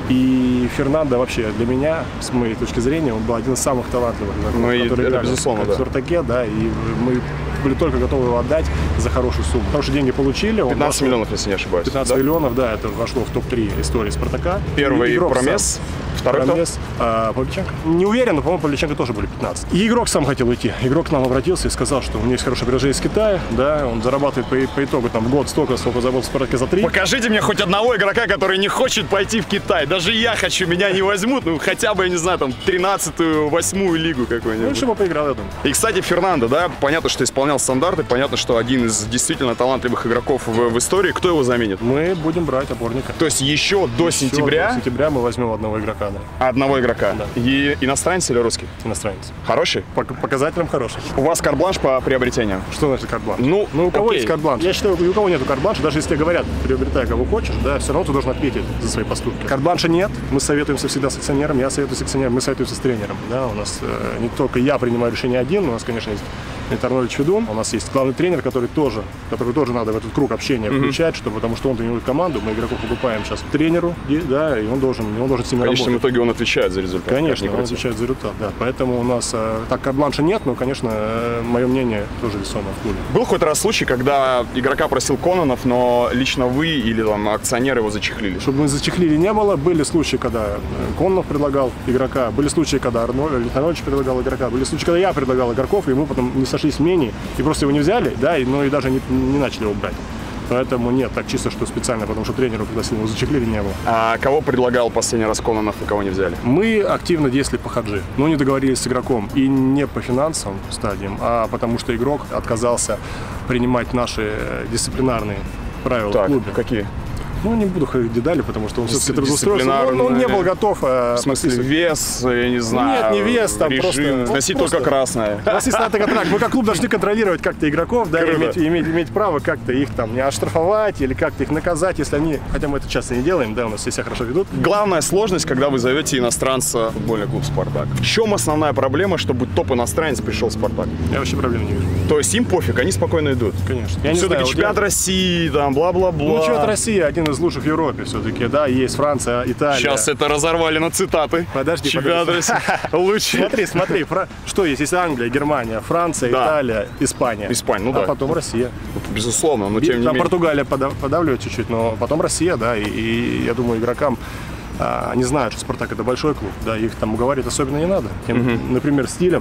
И Фернандо вообще для меня, с моей точки зрения, он был один из самых талантливых игроков, Ну и которые это играли безусловно, в да. Спартаке, да, и мы были только готовы его отдать за хорошую сумму. Хорошие деньги получили. он пятнадцать вошел- миллионов, если не ошибаюсь. пятнадцать Да? миллионов, да, это вошло в топ-три истории Спартака. Первый Игрок Промес, сам. второй кто? Промес, а, Павличенко. Не уверен, но, по-моему, Павличенко тоже были пятнадцать. И игрок сам хотел уйти. Игрок к нам обратился и сказал, что у него есть хорошее предложение из Китая, да, он зарабатывает по, по итогу там в год столько, сколько заработал в Спартаке за три. Покажите мне хоть одного игрока, который не хочет пойти в Китай. Даже я хочу, меня не возьмут. Ну, хотя бы, я не знаю, там, тринадцатую, восьмую лигу какую-нибудь. Лучше бы поиграл, я думаю. И, кстати, Фернандо, да, понятно, что исполнял стандарты, понятно, что один из действительно талантливых игроков в, в истории. Кто его заменит? Мы будем брать опорника. То есть еще до Еще сентября до сентября мы возьмем одного игрока, да, одного игрока. Да. И иностранец или русский? иностранец. Хороший? По показателям хороший. У вас карт-бланш по приобретению? Что значит карт-бланш? Ну, Ну, у кого окей. есть карт-бланш? Я считаю, у кого нету карт-бланша, даже если тебе говорят, приобретай кого хочешь, да, все равно ты должен ответить за свои поступки. Карт-бланша нет, мы советуемся всегда с акционером, я советую с акционером, мы советуемся с тренером, да, у нас э, не только я принимаю решение один, у нас, конечно, есть Дмитрий Арнольдович Федун, у нас есть главный тренер, который тоже, который тоже надо в этот круг общения mm-hmm. включать, чтобы, потому что он тренирует команду, мы игроков покупаем сейчас тренеру, и, да, и он должен, он должен с ними В конечном работать. итоге он отвечает за результат. Конечно, как ни он крути. отвечает за результат, да. Поэтому у нас э, так карт-бланша нет, но, конечно, э, мое мнение тоже весомо в клубе. Был хоть раз случай, когда игрока просил Кононов, но лично вы или там акционеры его зачехлили? Чтобы мы зачехлили, не было. Были случаи, когда э, Коннов предлагал игрока, были случаи, когда Арнольд Арнольдович предлагал игрока, были случаи, когда я предлагал игроков, и мы потом не сошлись в мнении, и просто его не взяли, да, и, ну и даже не, не начали его брать. Поэтому нет, так чисто, что специально, потому что тренеру пригласил, его зачехлили, не было. А кого предлагал последний раз Кононов и кого не взяли? Мы активно действовали по хаджи, но не договорились с игроком. И не по финансовым стадиям, а потому что игрок отказался принимать наши э, дисциплинарные правила Так, в клубе. какие? Ну, не буду ходить в детали, потому что он Дис- все-таки трудоустроился. Он, он не был готов. э, В смысле, подписывать. вес, я не знаю. Нет, не вес, там режим, просто- носить просто- только красное. У нас есть на это контракт. Мы как клуб должны контролировать как-то игроков, да, Круто. иметь, иметь, иметь право как-то их там не оштрафовать или как-то их наказать, если они, хотя мы это часто не делаем, да, у нас все себя хорошо ведут. Главная сложность, когда вы зовете иностранца в футбольный клуб «Спартак». В чем основная проблема, чтобы топ-иностранец пришел в «Спартак»? Я вообще проблем не вижу. То есть им пофиг, они спокойно идут. Конечно. Я не Все-таки знаю, вот чемпионат я- России, там, бла-бла-бла. Ну, чемпионат России один из лучших в Европе все-таки, да, есть Франция, Италия. Сейчас это разорвали на цитаты. Подожди, Чемпионат подожди. России лучший. Смотри, смотри, Фра- что есть? Есть Англия, Германия, Франция, Да. Италия, Испания. Испания, ну а да. потом Россия. Безусловно, но тем не Там менее. Португалия подав- подавливает чуть-чуть, но потом Россия, да, и, и я думаю, игрокам а, они знают, что Спартак это большой клуб, да, их там уговаривать особенно не надо. Тем, например, стилем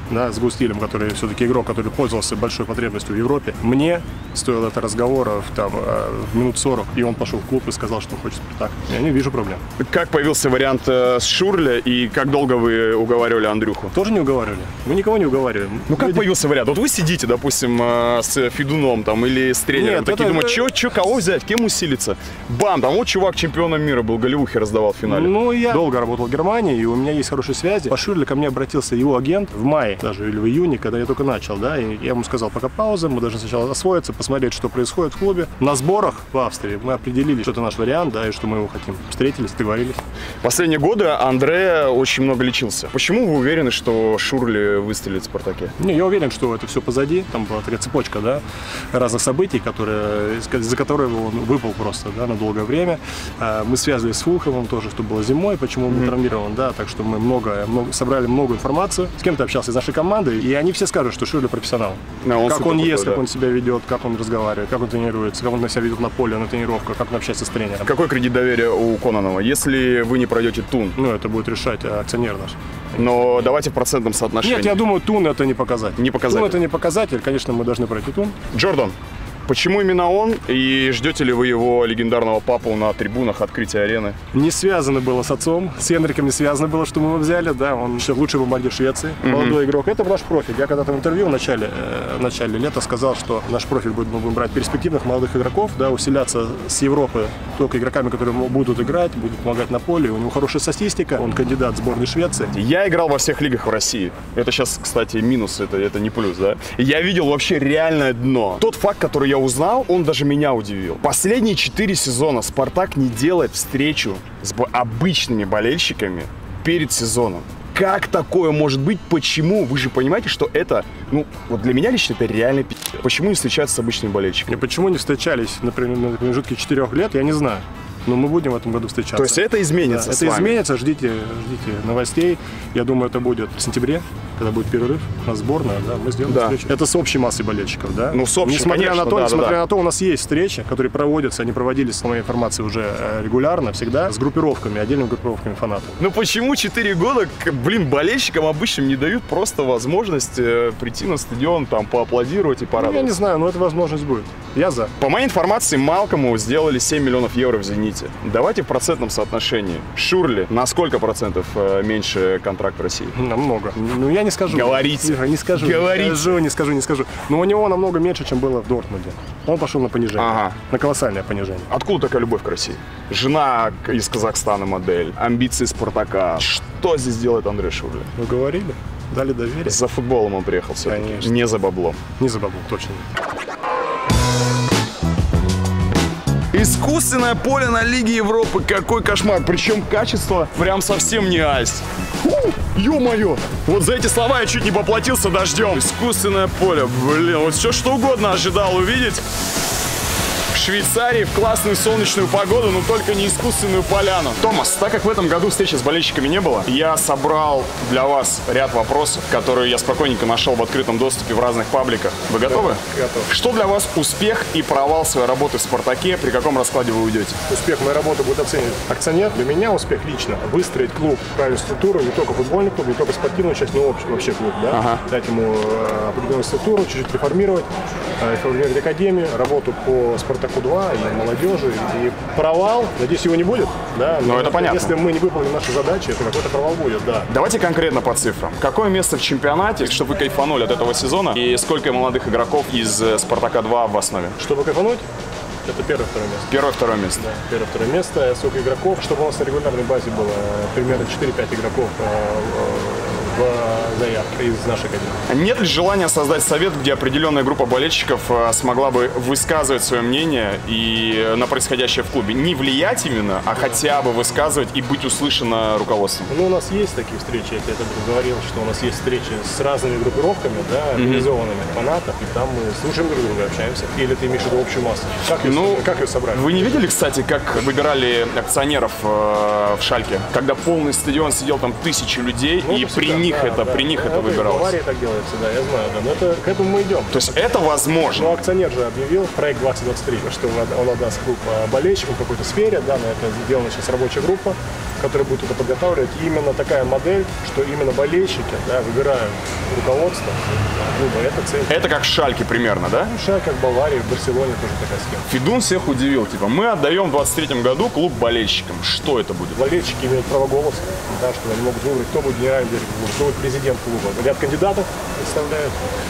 да, с Густилем, который все-таки игрок, который пользовался большой потребностью в Европе. Мне стоило это разговора в, там, в минут сорок, и он пошел в клуб и сказал, что он хочет Спартак. Я не вижу проблем. Как появился вариант с Шурля, и как долго вы уговаривали Андрюху? Тоже не уговаривали. Мы никого не уговаривали. Ну как появился вариант? Вот вы сидите, допустим, с Федуном там, или с тренером, Нет, такие это... думают, что, что, кого взять, кем усилиться? Бам, там вот чувак чемпионом мира был, голевухи раздавал в финале. Ну, я долго работал в Германии, и у меня есть хорошие связи. По Шурлю ко мне обратился его агент в мае, даже или в июне, когда я только начал, да, и я ему сказал, пока пауза, мы должны сначала освоиться, посмотреть, что происходит в клубе. На сборах в Австрии мы определили, что это наш вариант, да, и что мы его хотим. Встретились, договорились. Последние годы Андре очень много лечился. Почему вы уверены, что Шурли выстрелит в Спартаке? Не, я уверен, что это все позади. Там была такая цепочка, да, разных событий, которые, из-за которых он выпал просто, да, на долгое время. Мы связывались с Фулхэмом тоже, что было зимой, почему он был mm-hmm. травмирован, да, так что мы много, много, собрали много информации. С кем-то общался из нашей команды, и они все скажут, что Шурли профессионал. No, он как он ест, такой, как да. он себя ведет, как он разговаривает, как он тренируется, как он на себя ведет на поле, на тренировках, как он общается с тренером. Какой кредит доверия у Кононова, если вы не пройдете Тун? Ну, это будет решать акционер наш. Но давайте в процентном соотношении. Нет, я думаю, Тун это не показатель. Не показатель. Тун это не показатель, конечно, мы должны пройти Тун. Джордан, почему именно он? И ждете ли вы его легендарного папу на трибунах открытия арены? Не связано было с отцом. С Энриком не связано было, что мы его взяли. Да, он еще лучший бомбардир Швеции. Mm-hmm. Молодой игрок. Это наш профиль. Я когда-то в интервью в начале, э, в начале лета сказал, что наш профиль будет, мы будем брать перспективных молодых игроков, да, усиляться с Европы только игроками, которые будут играть, будут помогать на поле. У него хорошая статистика. Он кандидат в сборной Швеции. Я играл во всех лигах в России. Это сейчас, кстати, минус, это, это не плюс, да? Я видел вообще реальное дно. Тот факт, который я узнал, он даже меня удивил. Последние четыре сезона Спартак не делает встречу с обычными болельщиками перед сезоном. Как такое может быть? Почему? Вы же понимаете, что это, ну, вот для меня лично это реально пи***. Почему не встречаются с обычными болельщиками? И почему не встречались, например, на промежутке четырех лет, я не знаю. Но мы будем в этом году встречаться. То есть это изменится? Да, это вами. изменится, ждите, ждите новостей. Я думаю, это будет в сентябре, когда будет перерыв на сборную, да, мы сделаем да. встречу. Это с общей массой болельщиков, да? Ну, с общей, несмотря конечно, на то, да, несмотря да, на то, у нас есть встречи, которые проводятся, они проводились, по моей информации, уже регулярно, всегда, с группировками, отдельными группировками фанатов. Ну почему четыре года, блин, болельщикам обычным не дают просто возможность э, прийти на стадион, там, поаплодировать и порадоваться? Ну, я не знаю, но эта возможность будет. Я за. По моей информации, Малкому сделали семь миллионов евро в «Зените». Давайте в процентном соотношении. Шурли на сколько процентов э, меньше контракт в России? Намного. Ну, я не скажу. Говорите. Не скажу. Говорите. Не скажу, не скажу, не скажу. Но у него намного меньше, чем было в Дортмунде. Он пошел на понижение. Ага. На колоссальное понижение. Откуда такая любовь к России? Жена из Казахстана модель, амбиции Спартака. Что здесь делает Андрей Шурли? Вы говорили, дали доверие. За футболом он приехал все-таки. Не за баблом. Не за баблом, точно. Искусственное поле на Лиге Европы. Какой кошмар. Причем качество прям совсем не айс. Ё-моё. Вот за эти слова я чуть не поплатился дождем. Искусственное поле. Блин, вот все что угодно ожидал увидеть. В Швейцарии в классную солнечную погоду, но только не искусственную поляну. Томас, так как в этом году встречи с болельщиками не было, я собрал для вас ряд вопросов, которые я спокойненько нашел в открытом доступе в разных пабликах. Вы готовы? Готов. Что для вас успех и провал своей работы в «Спартаке»? При каком раскладе вы уйдете? Успех моей работы будет оценивать акционер. Для меня успех лично выстроить клуб в правильную структуру, не только футбольный клуб, не только спортивную часть, но вообще клуб, да? Ага. Дать ему определенную структуру, чуть-чуть реформировать, реформировать академию, работу по «Спартаку два» и молодежи. И провал, надеюсь, его не будет, да? Но, но это понятно. Если мы не выполним наши задачи, то какой-то провал будет, да. Давайте конкретно по цифрам. Какое место в чемпионате, чтобы вы кайфанули от этого сезона? И сколько молодых игроков из «Спартака два» в основе? Чтобы кайфануть? Это первое-второе место. Первое-второе место. Да, первое-второе место. Сколько игроков? Чтобы у нас на регулярной базе было примерно четыре-пять игроков в заявке из нашей академии. Нет ли желания создать совет, где определенная группа болельщиков смогла бы высказывать свое мнение и на происходящее в клубе? Не влиять именно, а хотя бы высказывать и быть услышано руководством? Ну, у нас есть такие встречи, я тебе говорил, что у нас есть встречи с разными группировками, да, организованными mm-hmm. фанатов, и там мы слушаем друг друга, общаемся. Или ты имеешь в виду общую массу? Как ее, ну, как ее собрать? Вы не видели, кстати, как выбирали акционеров э, в Шальке? Когда полный стадион сидел там тысячи людей, ну, и при них да, это, да, при них да, это выбиралось. В Баварии так делается, да, я знаю, да, но это, к этому мы идем. То есть это возможно? Ну, акционер же объявил проект двадцать двадцать три, что он отдаст клуб болельщикам в какой-то сфере, да, на это сделана сейчас рабочая группа. который будет это подготавливать. И именно такая модель, что именно болельщики, да, выбирают руководство. Ну, это цель. Это как в Шальке примерно, да? Ну, Шальке, как в Баварии, в Барселоне тоже такая схема. Федун всех удивил. Типа, мы отдаем в двадцать третьем году клуб болельщикам. Что это будет? Болельщики имеют право голоса, да, что они могут выбрать, кто будет генеральный директор клуба, кто будет президент клуба. Ряд кандидатов представляют,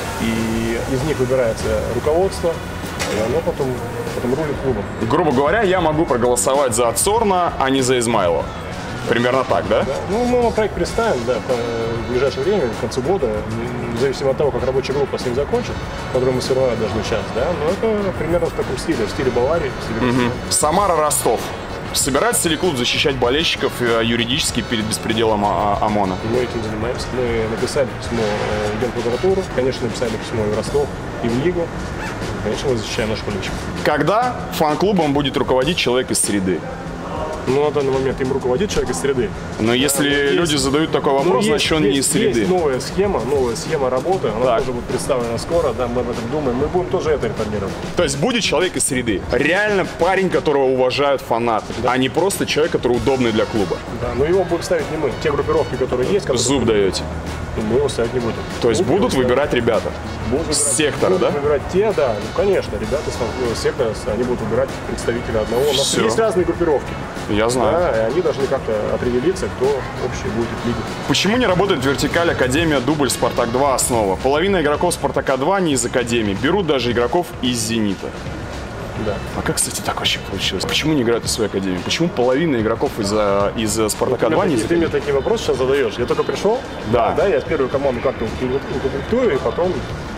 и из них выбирается руководство, и оно потом, потом рулит клубом. Грубо говоря, я могу проголосовать за Цорна, а не за Измайлова. Примерно так, да? Да. Ну, мы вам проект представим, да, в ближайшее время, к концу года, зависимо от того, как рабочая группа с ним закончит, которую мы сформировать должны сейчас, да, но это примерно в таком стиле, в стиле Баварии, в стиле угу. Самара, Ростов. Собирается ли клуб защищать болельщиков юридически перед беспределом ОМОНа? Мы этим занимаемся. Мы написали письмо в Генпрокуратуру, конечно, написали письмо и в Ростов, и в Лигу. Конечно, мы защищаем наших болельщиков. Когда фан-клубом будет руководить человек из среды? Ну, на данный момент им руководит человек из среды. Но если да, люди есть, задают такой вопрос, есть, значит он есть, не из среды. Есть новая схема, новая схема работы, она так. тоже будет представлена скоро, да, мы об этом думаем, мы будем тоже это реформировать. То есть будет человек из среды, реально парень, которого уважают фанаты, да. а не просто человек, который удобный для клуба. Да, но его будем ставить не мы. Те группировки, которые есть... Которые Зуб даете. Мы его ставить не будем. То есть будут выбирать ребята? Будут с сектора, будут да? Будут выбирать те, да, ну конечно, ребята с сектора, они будут выбирать представителя одного. У нас Все. есть разные группировки. Я знаю. Да, и они должны как-то определиться, кто общий будет в лиге. Почему не работает вертикаль Академия, дубль, Спартак два основа? Половина игроков Спартака два не из Академии, берут даже игроков из Зенита. Да. А как, кстати, так вообще получилось? Почему не играют из своей Академии? Почему половина игроков из, из Спартака два не из Академии? Ты мне такие вопросы сейчас задаешь. Я только пришел, да, да, я первую команду как-то укомплектую, и потом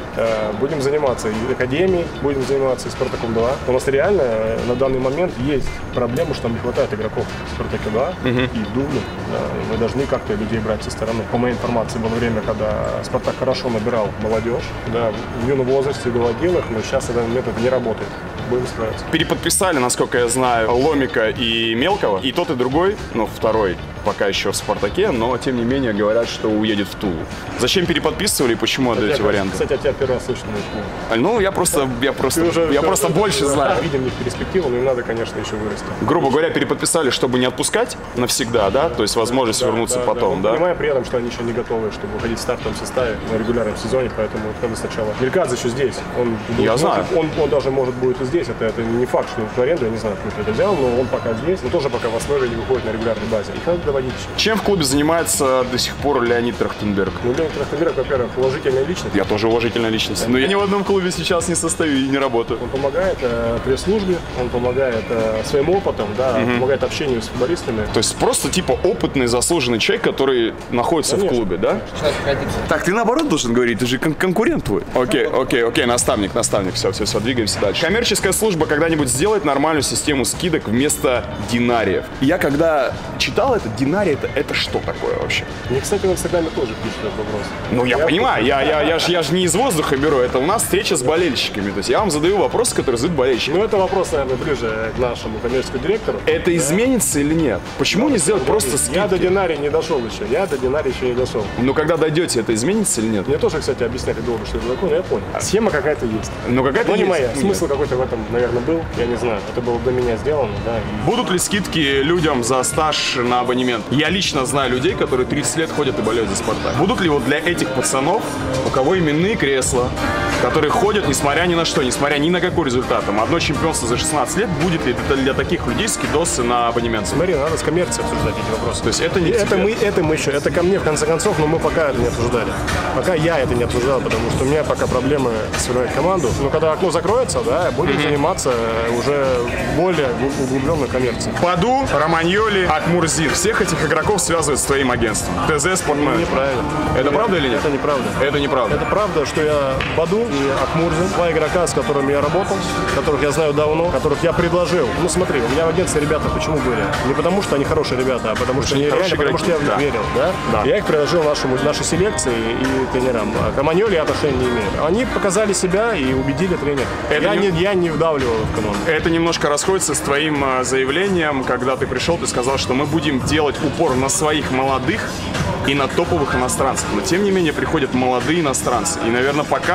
э, будем заниматься и Академией, будем заниматься и Спартаком два. У нас реально э, на данный момент есть проблема, что нам не хватает игроков Спартака два угу. и в дубле. Да, и мы должны как-то людей брать со стороны. По моей информации, было время, когда Спартак хорошо набирал молодежь, да, в юном возрасте был отделах, но сейчас на данный момент это не работает. Будем справиться. Переподписали, насколько я знаю, Ломика и Мелкого. И тот, и другой, ну, второй, пока еще в Спартаке, но, тем не менее, говорят, что уедет в Тулу. Зачем переподписывали и почему отдаете варианты? Кстати, от тебя первый раз слышно. Ну, я просто, я просто, уже, я просто больше уже, знаю. Видим их перспективу, но им надо, конечно, еще вырасти. Грубо говоря, переподписали, чтобы не отпускать навсегда, да? То есть возможность да, вернуться да, потом, да? да? Понимаем при этом, что они еще не готовы, чтобы выходить в стартовом составе на регулярном сезоне, поэтому надо сначала. Мелькадзе еще здесь. Он, я может, знаю. Он, он даже может будет и здесь. Это, это не факт, что в аренду, я не знаю, кто это взял, но он пока здесь, но тоже пока в основе не выходит на регулярной базе. Их надо доводить еще. Чем в клубе занимается до сих пор Леонид Трахтенберг? Ну, Леонид Трахтенберг, во-первых, уважительная личность. Я тоже уважительная личность. Да. Но я ни в одном клубе сейчас не состою и не работаю. Он помогает э, пресс-службе, он помогает э, своим опытом, да, угу. помогает общению с футболистами. То есть просто типа опытный, заслуженный человек, который находится Конечно. в клубе, да? Так, ты наоборот должен говорить, ты же кон конкурент твой. Окей, окей, окей, наставник, наставник, все, все, все, двигаемся дальше. Коммерческая служба когда-нибудь сделает нормальную систему скидок вместо динариев. Я когда читал это, динарий, это, это что такое вообще? Мне, кстати, в Инстаграме тоже пишут этот вопрос. Ну, я, я понимаю, я, я, я, я же не из воздуха беру, это у нас встреча с болельщиками. То есть я вам задаю вопросы, которые задают болельщики. Ну, это вопрос, наверное, ближе к нашему коммерческому директору. Это да? изменится или нет? Почему да, не сделать просто скидки? Я до динария не дошел еще, я до динария еще не дошел. Ну, когда дойдете, это изменится или нет? Мне тоже, кстати, объясняли долго, что это такое, но я понял. Схема какая-то есть. Ну, какая-то но есть. не моя. Смысл какой-то в этом, наверное, был, я не знаю. Это было до меня сделано, да. И... Будут ли скидки людям за стаж на абонемент? Я лично знаю людей, которые тридцать лет ходят и болеют за Спартак. Будут ли вот для этих пацанов, у кого именные кресла, которые ходят, несмотря ни на что, несмотря ни на какой результат, там, одно чемпионство за шестнадцать лет, будет ли это для таких людей скидосы на абонемент? Смотри, надо с коммерцией обсуждать эти вопросы. То есть это не это мы, это мы еще, это ко мне в конце концов, но мы пока это не обсуждали. Пока я это не обсуждал, потому что у меня пока проблемы сформировать команду. Но когда окно закроется, да, будем mm-hmm. заниматься уже более углубленной коммерцией. Паду, Романьоли, Акмурзин. Всех этих игроков связывают с твоим агентством. ТЗ Спортмен. Неправильно. Это правда или нет? Это неправда. Это неправда. Это правда, что я Баду и Акмурзин, два игрока, с которыми я работал, которых я знаю давно, которых я предложил. Ну смотри, у меня в агентстве ребята почему были? Не потому, что они хорошие ребята, а потому что, они реально, потому что я в них да. верил. Да? Да. Я их предложил нашему, нашей селекции и тренерам. К Романьоли я отношения не имею. Они показали себя и убедили тренера. Я не, я не вдавливал в команду. Это немножко расходится с твоим заявлением, когда ты пришел, ты сказал, что мы будем делать упор на своих молодых и на топовых иностранцев. Но тем не менее приходят молодые иностранцы. И, наверное, пока на данный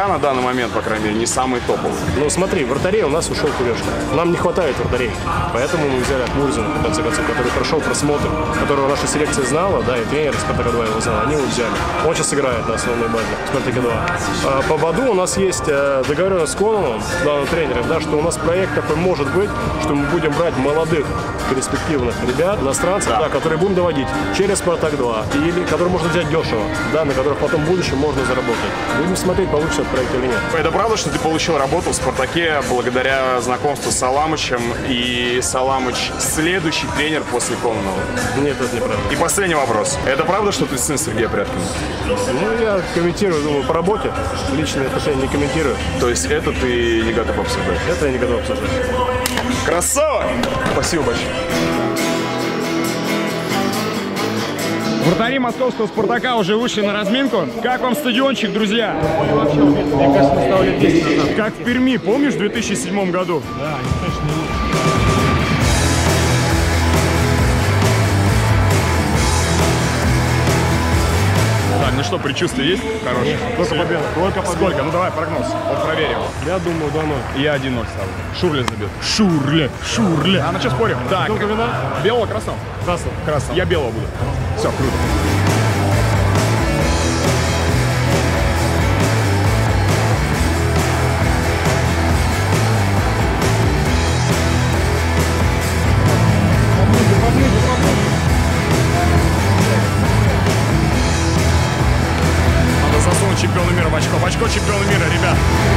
момент, по крайней мере, не самый топовый. Ну смотри, вратарей у нас ушел Кулешко. Нам не хватает вратарей. Поэтому мы взяли Мурзина, в конце концов, который прошел просмотр, которого наша селекция знала, да, и тренер Спартака два его знал, они его взяли. Он сейчас играет на основной базе Спартака два. А по БАДу у нас есть договоренность с Кононом, главным тренером, да, что у нас проект такой может быть, что мы будем брать молодых, перспективных ребят, иностранцев, да. Да, которые будем доводить через Спартак два, или которые можно взять дешево, да, на которых потом в будущем можно заработать. Будем смотреть, получится этот проект или нет. Это правда, что ты получил работу в «Спартаке» благодаря знакомству с Саламычем, и Саламыч следующий тренер после Кононова? Нет, это неправда. И последний вопрос. Это правда, что ты сын Сергея Пряткина? Ну, я комментирую, думаю, по работе. Личные отношения не комментирую. То есть это ты не готов обсуждать? Это я не готов обсуждать. Красава! Спасибо большое. Вратари московского «Спартака» уже вышли на разминку. Как вам стадиончик, друзья? Мне кажется, мы ставили десять назад. Как в Перми, помнишь, в две тысячи седьмом году? Да, они точно не лучше. Так, ну что, предчувствие есть? Хорошее. Только победа. Только победа. Сколько? Ну давай прогноз. Вот проверим. Я думаю, два ноль. Я один ноль ставлю. Шурле забьет. Шурле, Шурле. А на что спорим? Так. Сколько вина? Белого, красного? Красного. Красного. Я белого буду. Все, круто. Чемпиона мира в очко. В очко чемпиона мира, ребят.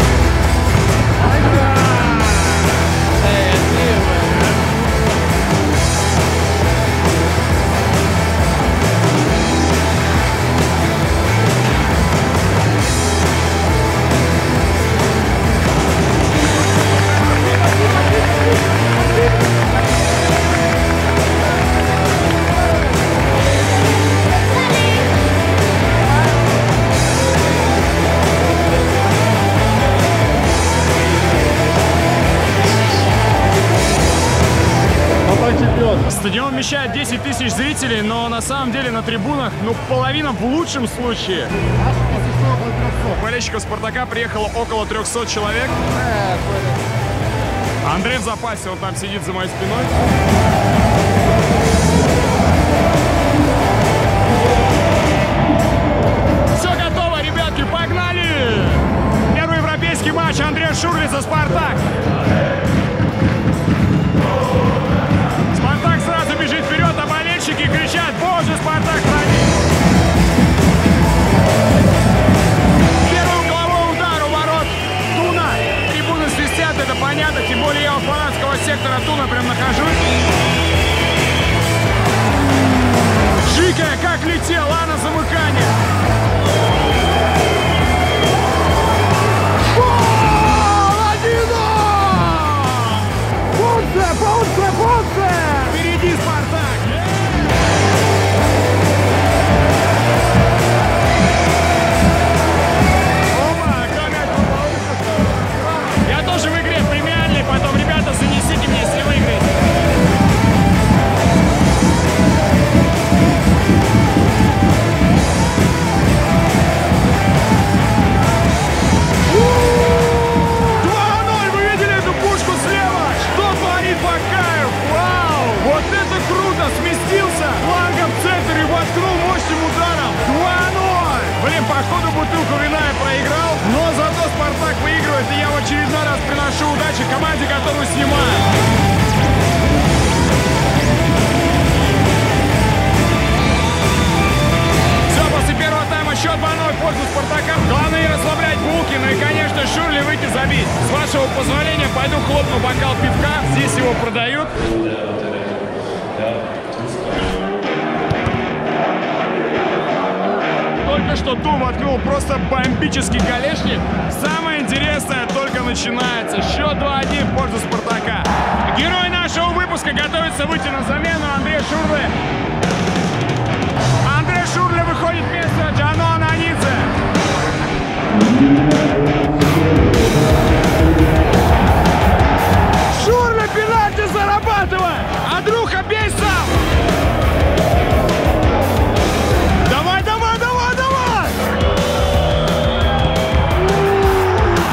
Стадион вмещает десять тысяч зрителей, но на самом деле на трибунах, ну, половина в лучшем случае. Болельщиков «Спартака» приехало около трёхсот человек. Андрей в запасе, он там сидит за моей спиной. Все готово, ребятки, погнали! Первый европейский матч Андрея Шурли за «Спартак». «Спартак» сразу бежит вперед, а болельщики кричат: «Боже, Спартак, храни!» Первый угловой удар у ворот Туна. Трибуны свистят, это понятно, тем более я у фанатского сектора Туна прям нахожусь. Жика, как летел, а на замыкание. Впереди «Спартак». Я тоже в игре премиальный, потом, ребята, занесите мне, если выиграете. два ноль, вы видели эту пушку слева? Что творит Бакаев? Вау! Вот это круто! Сместился флангом в центр и воткнул мощным ударом. два ноль! Блин, походу бутылку вина я проиграл, но зато «Спартак» выигрывает, и я в очередной раз приношу удачи команде, которую снимаю. Все, после первого тайма счет два ноль в пользу «Спартака». Главное не расслаблять Булкина и, конечно, Шурли выйти забить. С вашего позволения пойду хлопну бокал пивка. Здесь его продают. Только что Тум воткнул просто бомбический голешник. Самое интересное только начинается. Счет два один в пользу «Спартака». Герой нашего выпуска готовится выйти на замену. Андрей Шурле. Андрей Шурле выходит вместо Джано Ананидзе. Шурле пенальти зарабатывает. Андрюха, бей сам. Давай, давай, давай, давай.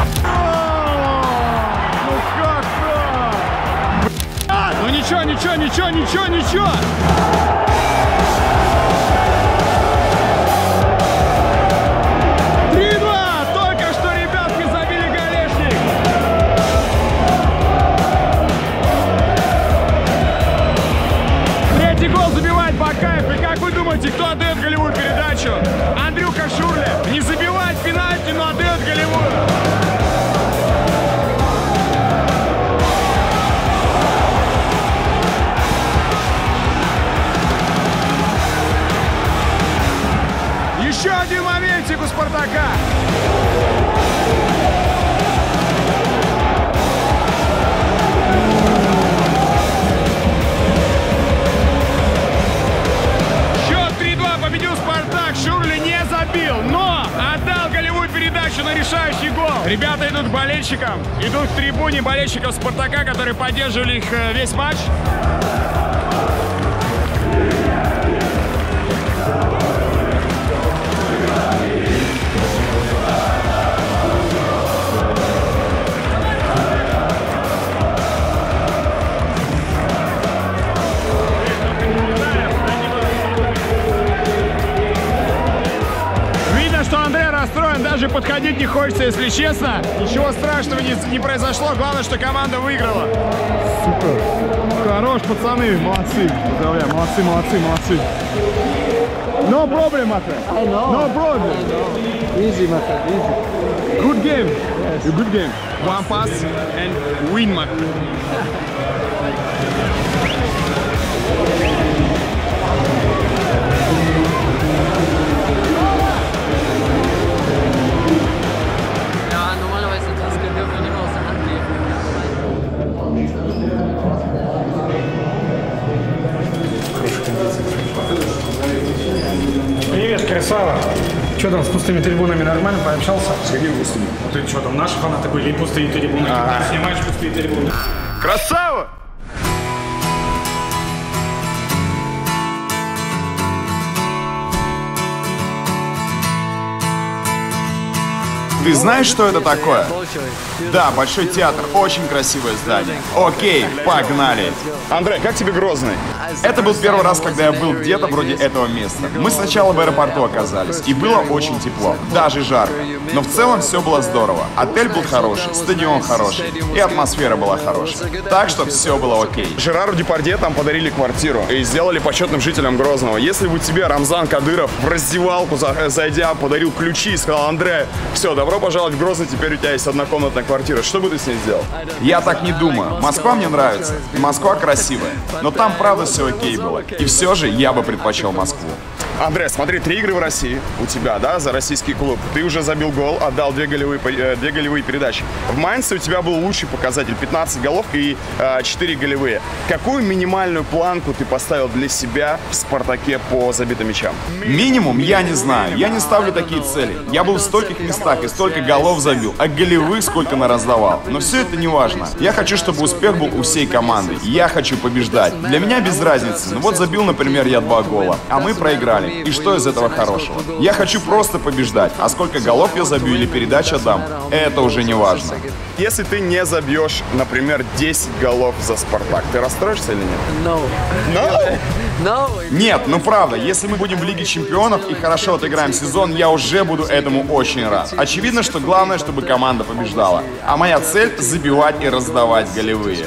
думаете, кто отдает голевую передачу? Андрюха Шурля не забивает пенальти, но отдает голевую. Еще один моментик у Спартака. Счет три-два, победил Спартак. Шурли не забил, но отдал голевую передачу на решающий гол. Ребята идут к болельщикам, идут к трибуне болельщиков Спартака, которые поддерживали их весь матч. Что Андрей расстроен, даже подходить не хочется, если честно. Ничего страшного не, не произошло, главное, что команда выиграла. Супер. Хорош, пацаны, молодцы. Поздравляю, молодцы, молодцы, молодцы. No problem, my friend. I know. No problem. I know. Easy, my friend, easy. Good game. Yes. A good game. One pass and win, my friend. Привет, красава. Что там, с пустыми трибунами нормально пообщался? С какими пустыми? Ты что там, наши фанаты были и пустые трибуны? Ага. Ты снимаешь пустые трибуны. Красава! Ты знаешь, что это такое? Да, Большой театр. Очень красивое здание. Окей, погнали. Андрей, как тебе Грозный? Это был первый раз, когда я был где-то вроде этого места. Мы сначала в аэропорту оказались, и было очень тепло, даже жарко. Но в целом все было здорово. Отель был хороший, стадион хороший, и атмосфера была хорошая. Так что все было окей. Жерару Депардье там подарили квартиру и сделали почетным жителем Грозного. Если бы тебе Рамзан Кадыров в раздевалку, зайдя, подарил ключи и сказал: Андрей, все, добро пожаловать в Грозный, теперь у тебя есть однокомнатная квартира, что бы ты с ней сделал? Я так не думаю. Москва мне нравится, и Москва красивая. Но там правда все окей было. И все же я бы предпочел Москву. Андрей, смотри, три игры в России у тебя, да, за российский клуб. Ты уже забил гол, отдал две голевые, э, две голевые передачи. В Майнце у тебя был лучший показатель, пятнадцать голов и э, четыре голевые. Какую минимальную планку ты поставил для себя в Спартаке по забитым мячам? Минимум, я не знаю. Я не ставлю такие цели. Я был в стольких местах и столько голов забил, а голевых сколько нараздавал. Но все это не важно. Я хочу, чтобы успех был у всей команды. Я хочу побеждать. Для меня без разницы. Ну вот забил, например, я два гола, а мы проиграли. И что из этого хорошего? Я хочу просто побеждать. А сколько голов я забью или передач отдам, это уже не важно. Если ты не забьешь, например, десять голов за Спартак, ты расстроишься или нет? No. No? No. Нет, ну правда, если мы будем в Лиге Чемпионов и хорошо отыграем сезон, я уже буду этому очень рад. Очевидно, что главное, чтобы команда побеждала. А моя цель — забивать и раздавать голевые.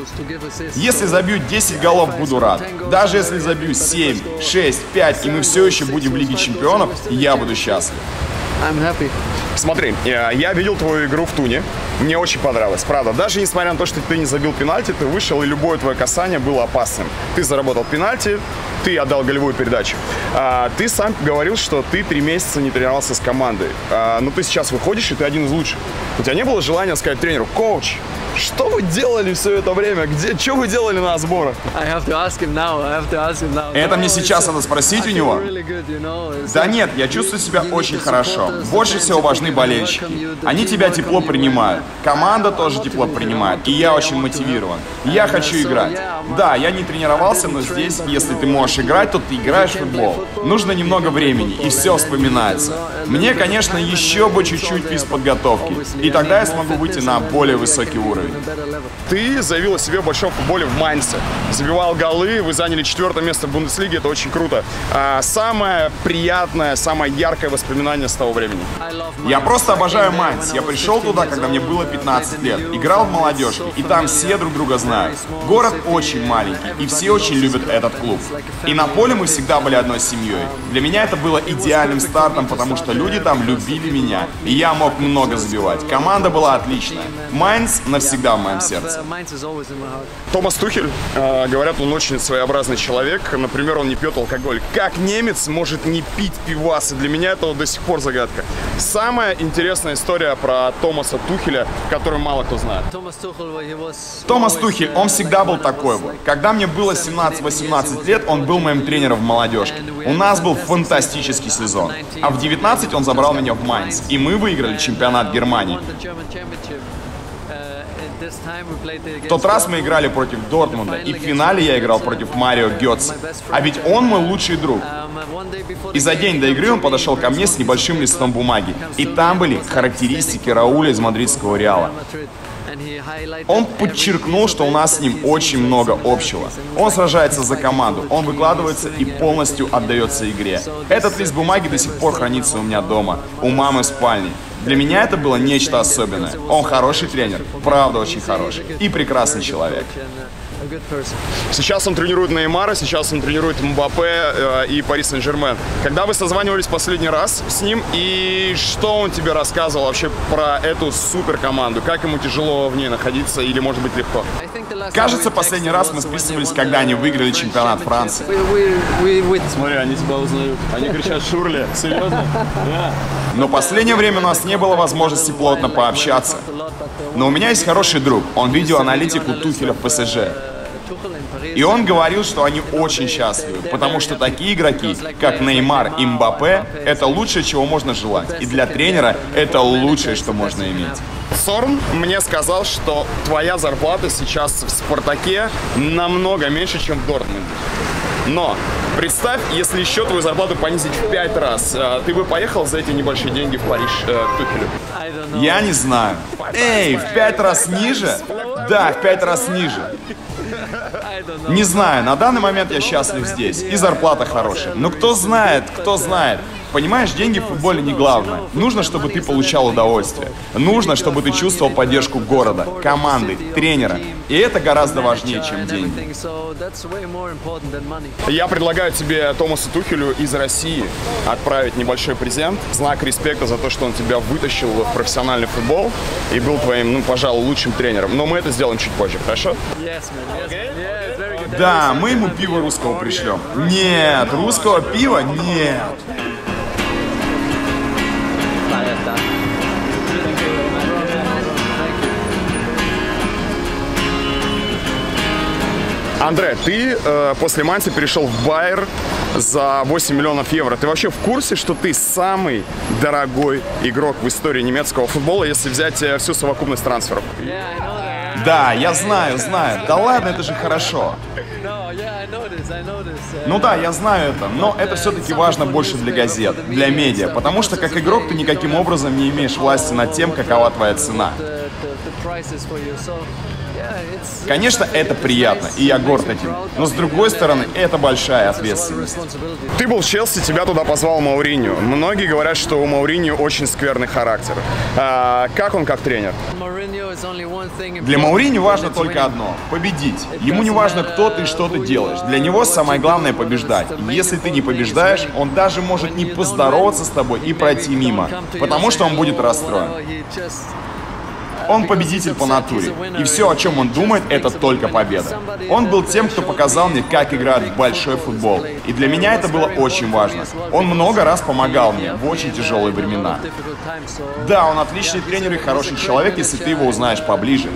Если забью десять голов, буду рад. Даже если забью семь, шесть, пять, и мы все еще будем в Лиге Чемпионов, я буду счастлив. I'm happy. Смотри, я, я видел твою игру в Туне. Мне очень понравилось, правда. Даже несмотря на то, что ты не забил пенальти, ты вышел, и любое твое касание было опасным. Ты заработал пенальти, ты отдал голевую передачу. А, ты сам говорил, что ты три месяца не тренировался с командой. А, но ты сейчас выходишь, и ты один из лучших. У тебя не было желания сказать тренеру: коуч, что вы делали все это время? Где, что вы делали на сборах? Это мне сейчас надо спросить у него? Да нет, я чувствую себя очень хорошо. Больше всего важны болельщики. Они тебя тепло принимают. Команда тоже тепло принимает. И я очень мотивирован. Я хочу играть. Да, я не тренировался, но здесь, если ты можешь играть, то ты играешь в футбол. Нужно немного времени, и все вспоминается. Мне, конечно, еще бы чуть-чуть физподготовки. И тогда я смогу выйти на более высокий уровень. Ты заявил о себе в большом футболе в Майнце. Забивал голы, вы заняли четвертое место в Бундеслиге, это очень круто. А самое приятное, самое яркое воспоминание с того времени? Я просто обожаю Майнц. Я пришел туда, когда мне было было пятнадцать лет. Играл в молодежке, и там все друг друга знают. Город очень маленький, и все очень любят этот клуб. И на поле мы всегда были одной семьей. Для меня это было идеальным стартом, потому что люди там любили меня, и я мог много забивать. Команда была отличная. Майнц навсегда в моем сердце. Томас Тухель, э, говорят, он очень своеобразный человек. Например, он не пьет алкоголь. Как немец может не пить пивасы? Для меня это вот до сих пор загадка. Самая интересная история про Томаса Тухеля, которую мало кто знает. Томас Тухель, он всегда был такой вот. Когда мне было семнадцать-восемнадцать лет, он был моим тренером в молодежке. У нас был фантастический сезон. А в девятнадцать он забрал меня в Майнц, и мы выиграли чемпионат Германии. В тот раз мы играли против Дортмунда, и в финале я играл против Марио Гётце. А ведь он мой лучший друг. И за день до игры он подошел ко мне с небольшим листом бумаги. И там были характеристики Рауля из мадридского Реала. Он подчеркнул, что у нас с ним очень много общего. Он сражается за команду, он выкладывается и полностью отдается игре. Этот лист бумаги до сих пор хранится у меня дома, у мамы в спальне. Для меня это было нечто особенное. Он хороший тренер, правда очень хороший и прекрасный человек. Сейчас он тренирует Неймара, сейчас он тренирует Мбаппе э, и Пари Сен-Жермен. Когда вы созванивались последний раз с ним, и что он тебе рассказывал вообще про эту супер команду? Как ему тяжело в ней находиться или, может быть, легко? Кажется, последний раз мы списывались, когда они выиграли чемпионат Франции. Смотри, они тебя узнают. Они кричат «Шурли». Серьезно? Да. Но в последнее время у нас не было возможности плотно пообщаться. Но у меня есть хороший друг, он видеоаналитик у Тухеля в ПСЖ. И он говорил, что они очень счастливы, потому что такие игроки, как Неймар и Мбаппе, это лучшее, чего можно желать. И для тренера это лучшее, что можно иметь. Сорн мне сказал, что твоя зарплата сейчас в «Спартаке» намного меньше, чем в Дортмунде. Но представь, если еще твою зарплату понизить в пять раз, ты бы поехал за эти небольшие деньги в Париж э, к Тухелю? Я не знаю. Эй, в пять раз ниже? Да, в пять раз ниже. Не знаю, на данный момент я счастлив здесь, и зарплата хорошая. Но кто знает, кто знает. Понимаешь, деньги в футболе не главное. Нужно, чтобы ты получал удовольствие. Нужно, чтобы ты чувствовал поддержку города, команды, тренера. И это гораздо важнее, чем деньги. Я предлагаю тебе, Томасу Тухелю, из России отправить небольшой презент. Знак респекта за то, что он тебя вытащил в профессиональный футбол и был твоим, ну, пожалуй, лучшим тренером. Но мы это сделаем чуть позже, хорошо? Да, мы ему пиво русского пришлем. Нет, русского пива нет. Андре, ты э, после Майнца перешел в Байер за восемь миллионов евро. Ты вообще в курсе, что ты самый дорогой игрок в истории немецкого футбола, если взять э, всю совокупность трансферов? Да, я знаю, знаю. Да ладно, это же хорошо. Ну да, я знаю это, но это все-таки важно больше для газет, для медиа, потому что как игрок ты никаким образом не имеешь власти над тем, какова твоя цена. Конечно, это приятно, и я горд этим. Но с другой стороны, это большая ответственность. Ты был в Челси, тебя туда позвал Мауриньо. Многие говорят, что у Мауриньо очень скверный характер. А, как он как тренер? Для Мауриньо важно только одно – победить. Ему не важно, кто ты и что ты делаешь. Для него самое главное – побеждать. Если ты не побеждаешь, он даже может не поздороваться с тобой и пройти мимо, потому что он будет расстроен. Он победитель по натуре, и все, о чем он думает, это только победа. Он был тем, кто показал мне, как играть в большой футбол, и для меня это было очень важно. Он много раз помогал мне в очень тяжелые времена. Да, он отличный тренер и хороший человек, если ты его узнаешь поближе.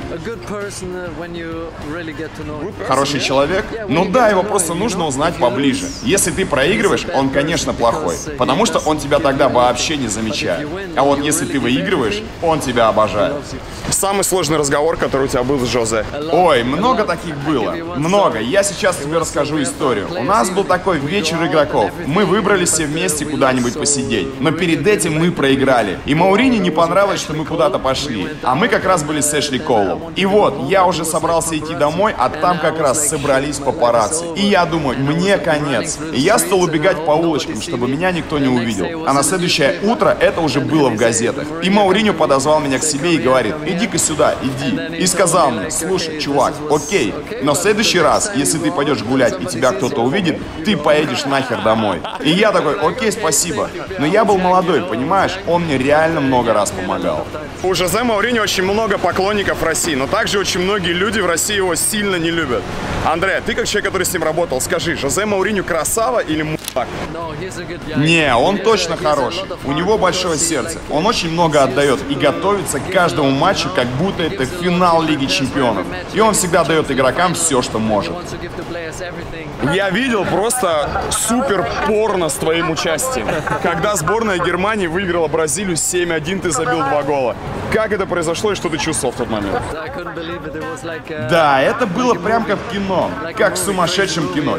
Хороший человек? Ну да, его просто нужно узнать поближе. Если ты проигрываешь, он, конечно, плохой, потому что он тебя тогда вообще не замечает. А вот если ты выигрываешь, он тебя обожает. Самый сложный разговор, который у тебя был с Жозе? Ой, много таких было. Много. Я сейчас тебе расскажу историю. У нас был такой вечер игроков. Мы выбрались все вместе куда-нибудь посидеть. Но перед этим мы проиграли. И Мауриньо не понравилось, что мы куда-то пошли. А мы как раз были с Эшли Коулом. И вот, я уже собрался идти домой, а там как раз собрались папарацци. И я думаю, мне конец. И я стал убегать по улочкам, чтобы меня никто не увидел. А на следующее утро это уже было в газетах. И Мауриньо подозвал меня к себе и говорит: иди иди-ка сюда, иди. И сказал мне, слушай, чувак, окей, но в следующий раз, если ты пойдешь гулять и тебя кто-то увидит, ты поедешь нахер домой. И я такой, окей, спасибо. Но я был молодой, понимаешь, он мне реально много раз помогал. У Жозе Мауриньо очень много поклонников в России, но также очень многие люди в России его сильно не любят. Андре, ты как человек, который с ним работал, скажи, Жозе Мауриньо красава или мудак? Не, он точно хороший. У него большое сердце. Он очень много отдает и готовится к каждому матчу, как будто это финал Лиги Чемпионов. И он всегда дает игрокам все, что может. Я видел просто супер порно с твоим участием. Когда сборная Германии выиграла Бразилию семь один, ты забил два гола. Как это произошло и что ты чувствовал в тот момент? Да, это было прям как в кино. Как в сумасшедшем кино.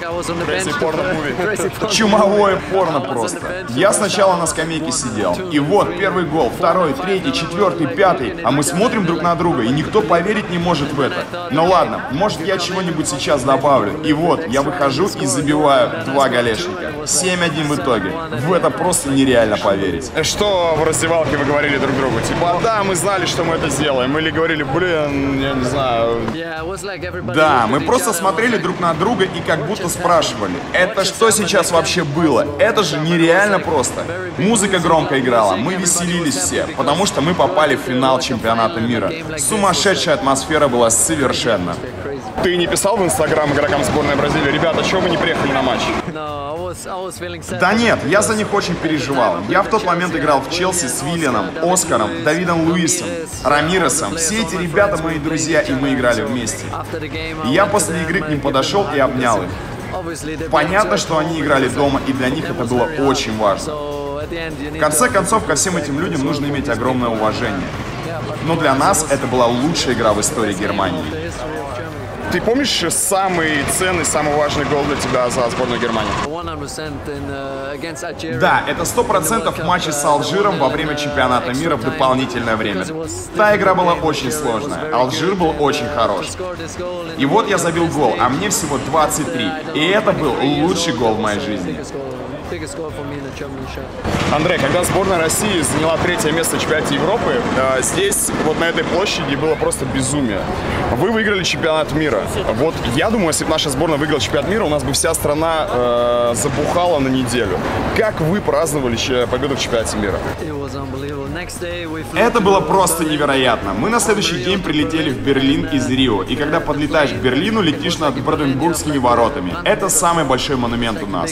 Чумовое порно просто. Я сначала на скамейке сидел. И вот первый гол, второй, третий, четвертый, пятый. А мы смотрим друг на друга, и никто поверить не может в это. Ну ладно, может я чего-нибудь сейчас добавлю. И вот, я выхожу и забиваю два голешника. семь один в итоге. В это просто нереально поверить. Что в раздевалке вы говорили друг другу? Типа, да, мы знали, что мы это сделаем. Или говорили, блин, я не знаю. Да, мы просто смотрели друг на друга и как будто спрашивали, это что сейчас вообще было? Это же нереально просто. Музыка громко играла, мы веселились все, потому что мы попали в финал чемпионата мира. Сумасшедшая атмосфера была совершенно. Ты не писал в Инстаграм игрокам сборной Бразилии, ребята, чего вы не приехали на матч? Да нет, я за них очень переживал. Я в тот момент играл в Челси с Виллианом, Оскаром, Давидом Луисом, Рамиресом. Все эти ребята мои друзья, и мы играли вместе. И я после игры к ним подошел и обнял их. Понятно, что они играли дома, и для них это было очень важно. В конце концов, ко всем этим людям нужно иметь огромное уважение. Но для нас это была лучшая игра в истории Германии. Ты помнишь самый ценный, самый важный гол для тебя за сборную Германии? Да, это сто процентов в матче с Алжиром во время чемпионата мира в дополнительное время. Та игра была очень сложная. Алжир был очень хорош. И вот я забил гол, а мне всего двадцать три. И это был лучший гол в моей жизни. Андрей, когда сборная России заняла третье место в чемпионате Европы, здесь, вот на этой площади, было просто безумие. Вы выиграли чемпионат мира. Вот я думаю, если бы наша сборная выиграла чемпионат мира, у нас бы вся страна э, забухала на неделю. Как вы праздновали победу в чемпионате мира? Это было просто невероятно. Мы на следующий день прилетели в Берлин из Рио. И когда подлетаешь к Берлину, летишь над Бранденбургскими воротами. Это самый большой монумент у нас.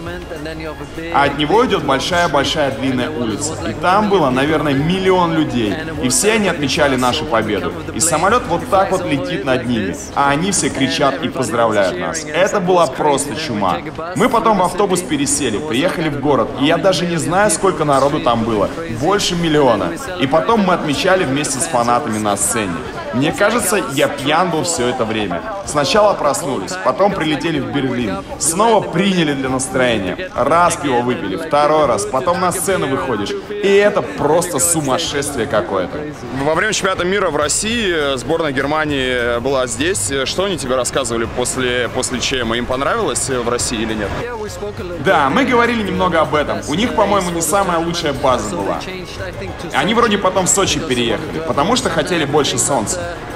А от него идет большая-большая длинная улица. И там было, наверное, миллион людей. И все они отмечали нашу победу. И самолет вот так вот летит над ними. А они все кричат и поздравляют нас. Это была просто чума. Мы потом в автобус пересели, приехали в город. И я даже не знаю, сколько народу там было. Больше миллиона. И потом мы отмечали вместе с фанатами на сцене. Мне кажется, я пьян был все это время. Сначала проснулись, потом прилетели в Берлин. Снова приняли для настроения. Раз пиво выпили, второй раз, потом на сцену выходишь. И это просто сумасшествие какое-то. Во время чемпионата мира в России сборная Германии была здесь. Что они тебе рассказывали после, после ЧМ? Им понравилось в России или нет? Да, мы говорили немного об этом. У них, по-моему, не самая лучшая база была. Они вроде потом в Сочи переехали, потому что хотели больше солнца.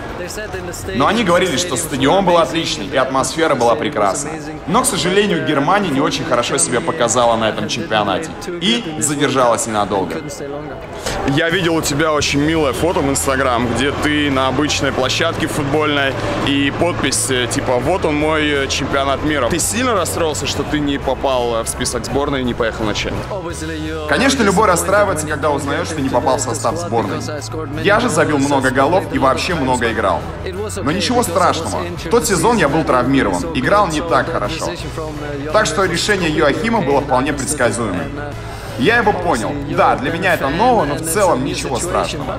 Но они говорили, что стадион был отличный и атмосфера была прекрасная. Но, к сожалению, Германия не очень хорошо себя показала на этом чемпионате и задержалась ненадолго. Я видел у тебя очень милое фото в Инстаграм, где ты на обычной площадке футбольной и подпись типа «Вот он мой чемпионат мира». Ты сильно расстроился, что ты не попал в список сборной и не поехал на ЧМ? Конечно, любой расстраивается, когда узнаешь, что не попал в состав сборной. Я же забил много голов и вообще много играл. Но ничего страшного. В тот сезон я был травмирован, играл не так хорошо. Так что решение Йоахима было вполне предсказуемым. Я его понял. Да, для меня это ново, но в целом ничего страшного.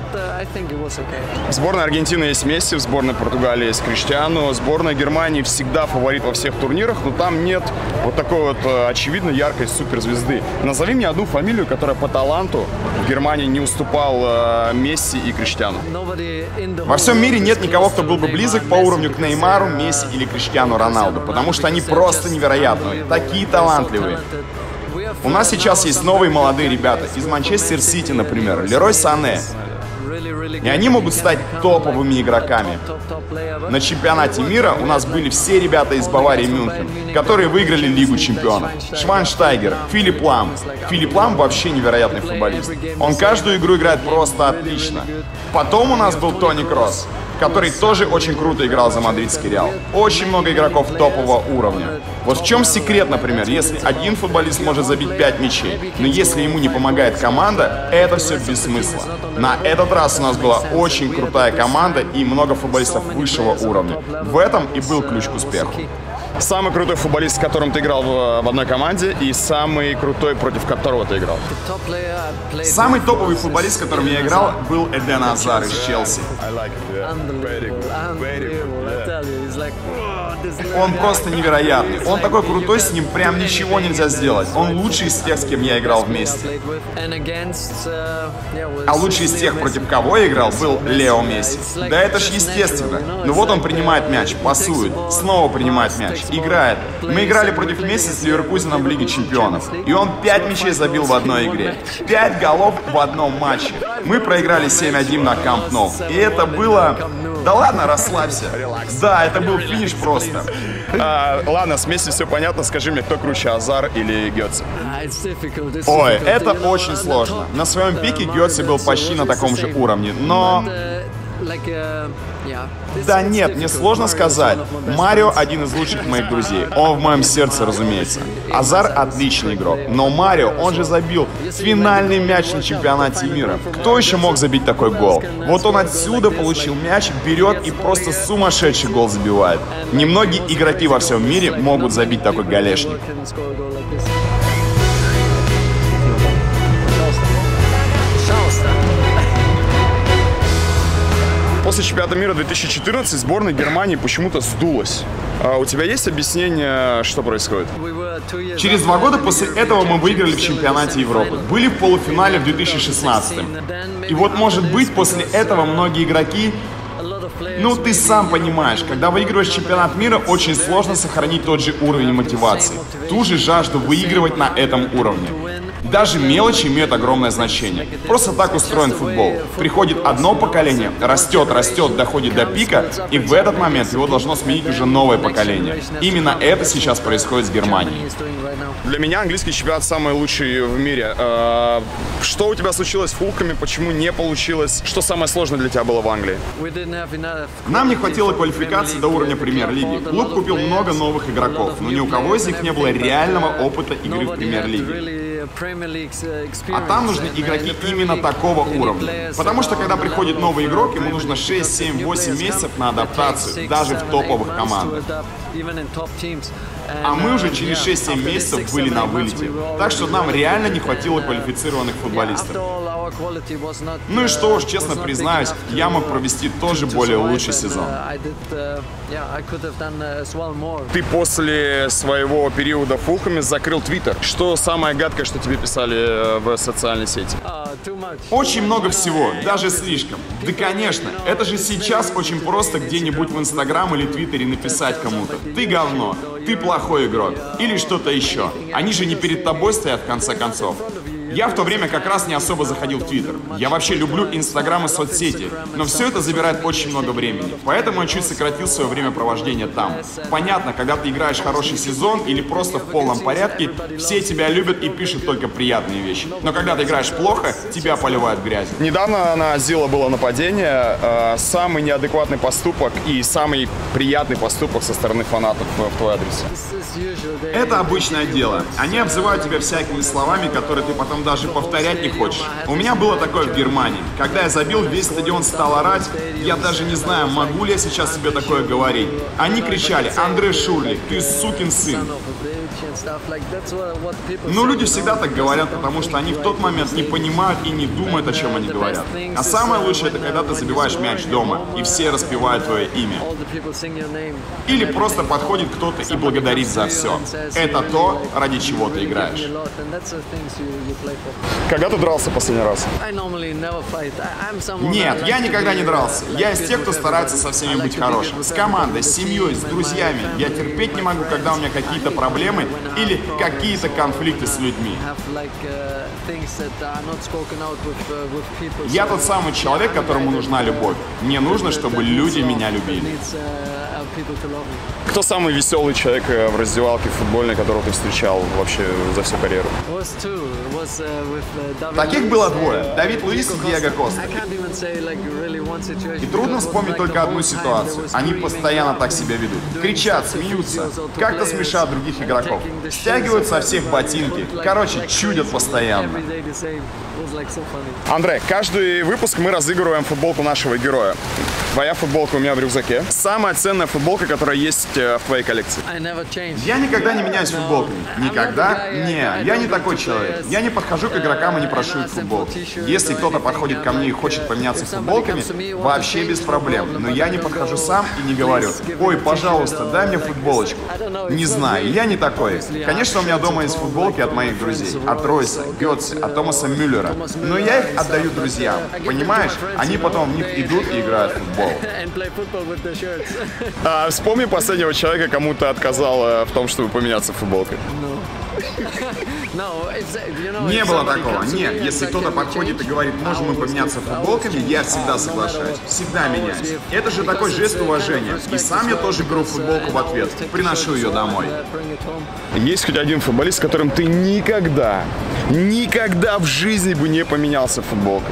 В сборной Аргентины есть Месси, в сборной Португалии есть Криштиану, сборная Германии всегда фаворит во всех турнирах, но там нет вот такой вот очевидно яркой суперзвезды. Назови мне одну фамилию, которая по таланту в Германии не уступал э, Месси и Криштиану. Во всем мире нет никого, кто был бы близок по уровню к Неймару, Месси или Криштиану Роналду, потому что они просто невероятные, такие талантливые. У нас сейчас есть новые молодые ребята из Манчестер Сити, например, Лерой Сане. И они могут стать топовыми игроками. На чемпионате мира у нас были все ребята из Баварии Мюнхен, которые выиграли Лигу чемпионов. Швайнштайгер, Филипп Лам. Филипп Лам вообще невероятный футболист. Он каждую игру играет просто отлично. Потом у нас был Тони Кросс, который тоже очень круто играл за мадридский Реал. Очень много игроков топового уровня. Вот в чем секрет, например, если один футболист может забить пять мячей, но если ему не помогает команда, это все без смысла. На этот раз у нас была очень крутая команда и много футболистов высшего уровня. В этом и был ключ к успеху. Самый крутой футболист, с которым ты играл в, в одной команде, и самый крутой, против которого ты играл? Самый топовый футболист, с которым я играл, был Эден Азар из Челси. Он просто невероятный. Он такой крутой, с ним прям ничего нельзя сделать. Он лучший из тех, с кем я играл вместе. А лучший из тех, против кого я играл, был Лео Месси. Да это ж естественно. Ну вот он принимает мяч, пасует, снова принимает мяч, играет. Мы играли против Месси с Ливеркузеном в Лиге чемпионов. И он пять мячей забил в одной игре. Пять голов в одном матче. Мы проиграли семь один на Камп Ноу. И это было... Да ладно, расслабься. Да, это был финиш просто. А, ладно, с Месси все понятно. Скажи мне, кто круче, Азар или Гетце? Ой, это очень сложно. На своем пике Гетце был почти на таком же уровне, но... Да нет, мне сложно сказать. Марио один из лучших моих друзей. Он в моем сердце, разумеется. Азар отличный игрок. Но Марио, он же забил финальный мяч на чемпионате мира. Кто еще мог забить такой гол? Вот он отсюда получил мяч, берет и просто сумасшедший гол забивает. Немногие игроки во всем мире могут забить такой голешник. После чемпионата мира две тысячи четырнадцать сборная Германии почему-то сдулась. А у тебя есть объяснение, что происходит? Через два года после этого мы выиграли в чемпионате Европы. Были в полуфинале в две тысячи шестнадцатом. И вот, может быть, после этого многие игроки... Ну, ты сам понимаешь, когда выигрываешь чемпионат мира, очень сложно сохранить тот же уровень мотивации, ту же жажду выигрывать на этом уровне. Даже мелочи имеют огромное значение. Просто так устроен футбол. Приходит одно поколение, растет, растет, доходит до пика, и в этот момент его должно сменить уже новое поколение. Именно это сейчас происходит с Германией. Для меня английский чемпионат самый лучший в мире. Что у тебя случилось с Фулхами, почему не получилось? Что самое сложное для тебя было в Англии? Нам не хватило квалификации до уровня премьер-лиги. Клуб купил много новых игроков, но ни у кого из них не было реального опыта игры в премьер-лиге. А там нужны игроки именно такого уровня. Потому что когда приходит новый игрок, ему нужно шесть, семь, восемь месяцев на адаптацию, даже в топовых командах. А мы уже через шесть-семь месяцев были на вылете. Так что нам реально не хватило квалифицированных футболистов. Ну и что уж, честно признаюсь, я мог провести тоже более лучший сезон. Ты после своего периода в Фулхэме закрыл Твиттер. Что самое гадкое, что тебе писали в социальной сети? Очень много всего, даже слишком. Да, конечно, это же сейчас очень просто где-нибудь в Инстаграм или Твиттере написать кому-то: ты говно, ты плохой игрок, или что-то еще. Они же не перед тобой стоят в конце концов. Я в то время как раз не особо заходил в Твиттер. Я вообще люблю Инстаграм и соцсети, но все это забирает очень много времени. Поэтому я чуть сократил свое времяпровождение там. Понятно, когда ты играешь хороший сезон или просто в полном порядке, все тебя любят и пишут только приятные вещи. Но когда ты играешь плохо, тебя поливают грязью. Недавно на Азила было нападение. Э, самый неадекватный поступок и самый приятный поступок со стороны фанатов в твой адрес. Это обычное дело. Они обзывают тебя всякими словами, которые ты потом даже повторять не хочешь. У меня было такое в Германии. Когда я забил, весь стадион стал орать. Я даже не знаю, могу ли я сейчас себе такое говорить. Они кричали: Андре Шурли, ты сукин сын. Ну, люди всегда так говорят, потому что они в тот момент не понимают и не думают, о чем они говорят. А самое лучшее — это когда ты забиваешь мяч дома, и все распевают твое имя. Или просто подходит кто-то и благодарит за все. Это то, ради чего ты играешь. Когда ты дрался последний раз? Нет, я никогда не дрался. Я из тех, кто старается со всеми быть хорошим. С командой, с семьей, с друзьями. Я терпеть не могу, когда у меня какие-то проблемы, или какие-то конфликты с людьми. Я тот самый человек, которому нужна любовь. Мне нужно, чтобы люди меня любили. Кто самый веселый человек в раздевалке футбольной, которого ты встречал вообще за всю карьеру? Таких было двое. Давид Луис и Диего Коста. И трудно вспомнить только одну ситуацию. Они постоянно так себя ведут. Кричат, смеются, как-то смешат других игроков. Стягивают со всех ботинки. Короче, чудят постоянно. Андрей, каждый выпуск мы разыгрываем футболку нашего героя. Твоя футболка у меня в рюкзаке. Самая ценная футболка, которая есть в твоей коллекции. Я никогда не меняюсь футболками. Никогда? Не, я не такой человек. Я не подхожу к игрокам и не прошу их футболки. Если кто-то подходит ко мне и хочет поменяться футболками, вообще без проблем. Но я не подхожу сам и не говорю: ой, пожалуйста, дай мне футболочку. Не знаю, я не такой. Конечно, у меня дома есть футболки от моих друзей. От Ройса, Гетце, от Томаса Мюллера. Но я их отдаю друзьям. Понимаешь? Они потом в них идут и играют в футбол. А, вспомни последнего человека, кому ты отказал в том, чтобы поменяться футболкой. Не было такого. Нет, если кто-то подходит и говорит: можем мы поменяться футболками, я всегда соглашаюсь. Всегда меняюсь. Это же такой жест уважения. И сам я тоже беру футболку в ответ. Приношу ее домой. Есть хоть один футболист, с которым ты никогда, никогда в жизни бы не поменялся футболкой?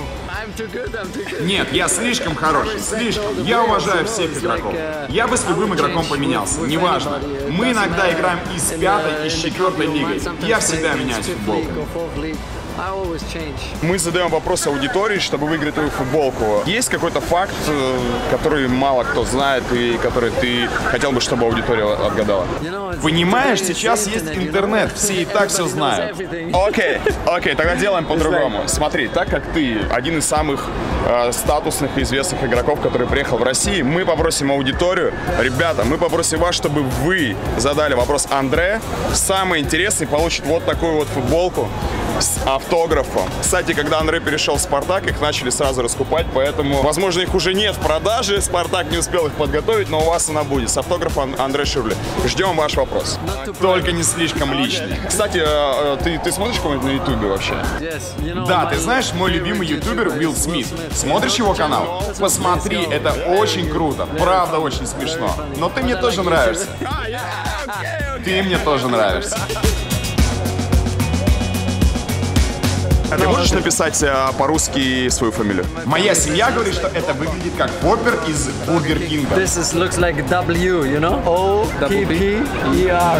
Нет, я слишком хороший, слишком. Я уважаю всех игроков. Я бы с любым игроком поменялся, неважно. Мы иногда играем и с пятой, и с четвертой лигой. Я всегда меняюсь футболкой. Мы задаем вопрос аудитории, чтобы выиграть твою футболку. Есть какой-то факт, который мало кто знает и который ты хотел бы, чтобы аудитория отгадала? Понимаешь, сейчас есть интернет, все и так все знают. Окей, окей, тогда делаем по-другому. Смотри, так как ты один из самых э, статусных и известных игроков, который приехал в Россию, мы попросим аудиторию, ребята, мы попросим вас, чтобы вы задали вопрос Андре. Самый интересный получит вот такую вот футболку с автографом. Кстати, когда Андрей перешел в Спартак, их начали сразу раскупать, поэтому, возможно, их уже нет в продаже. Спартак не успел их подготовить, но у вас она будет с автографом Андре Шюрле. Ждем ваш вопрос. Только не слишком личный. Кстати, ты, ты смотришь кого-нибудь на ютубе вообще? Да, ты знаешь, мой любимый ютубер Уилл Смит. Смотришь его канал? Посмотри, это очень круто. Правда, очень смешно. Но ты мне тоже нравишься. Ты мне тоже нравишься. А ты можешь написать а, по-русски свою фамилию? Моя семья говорит, что это выглядит как Поппер из Бургер Кинга. This is, looks like W, you know? O P P E R.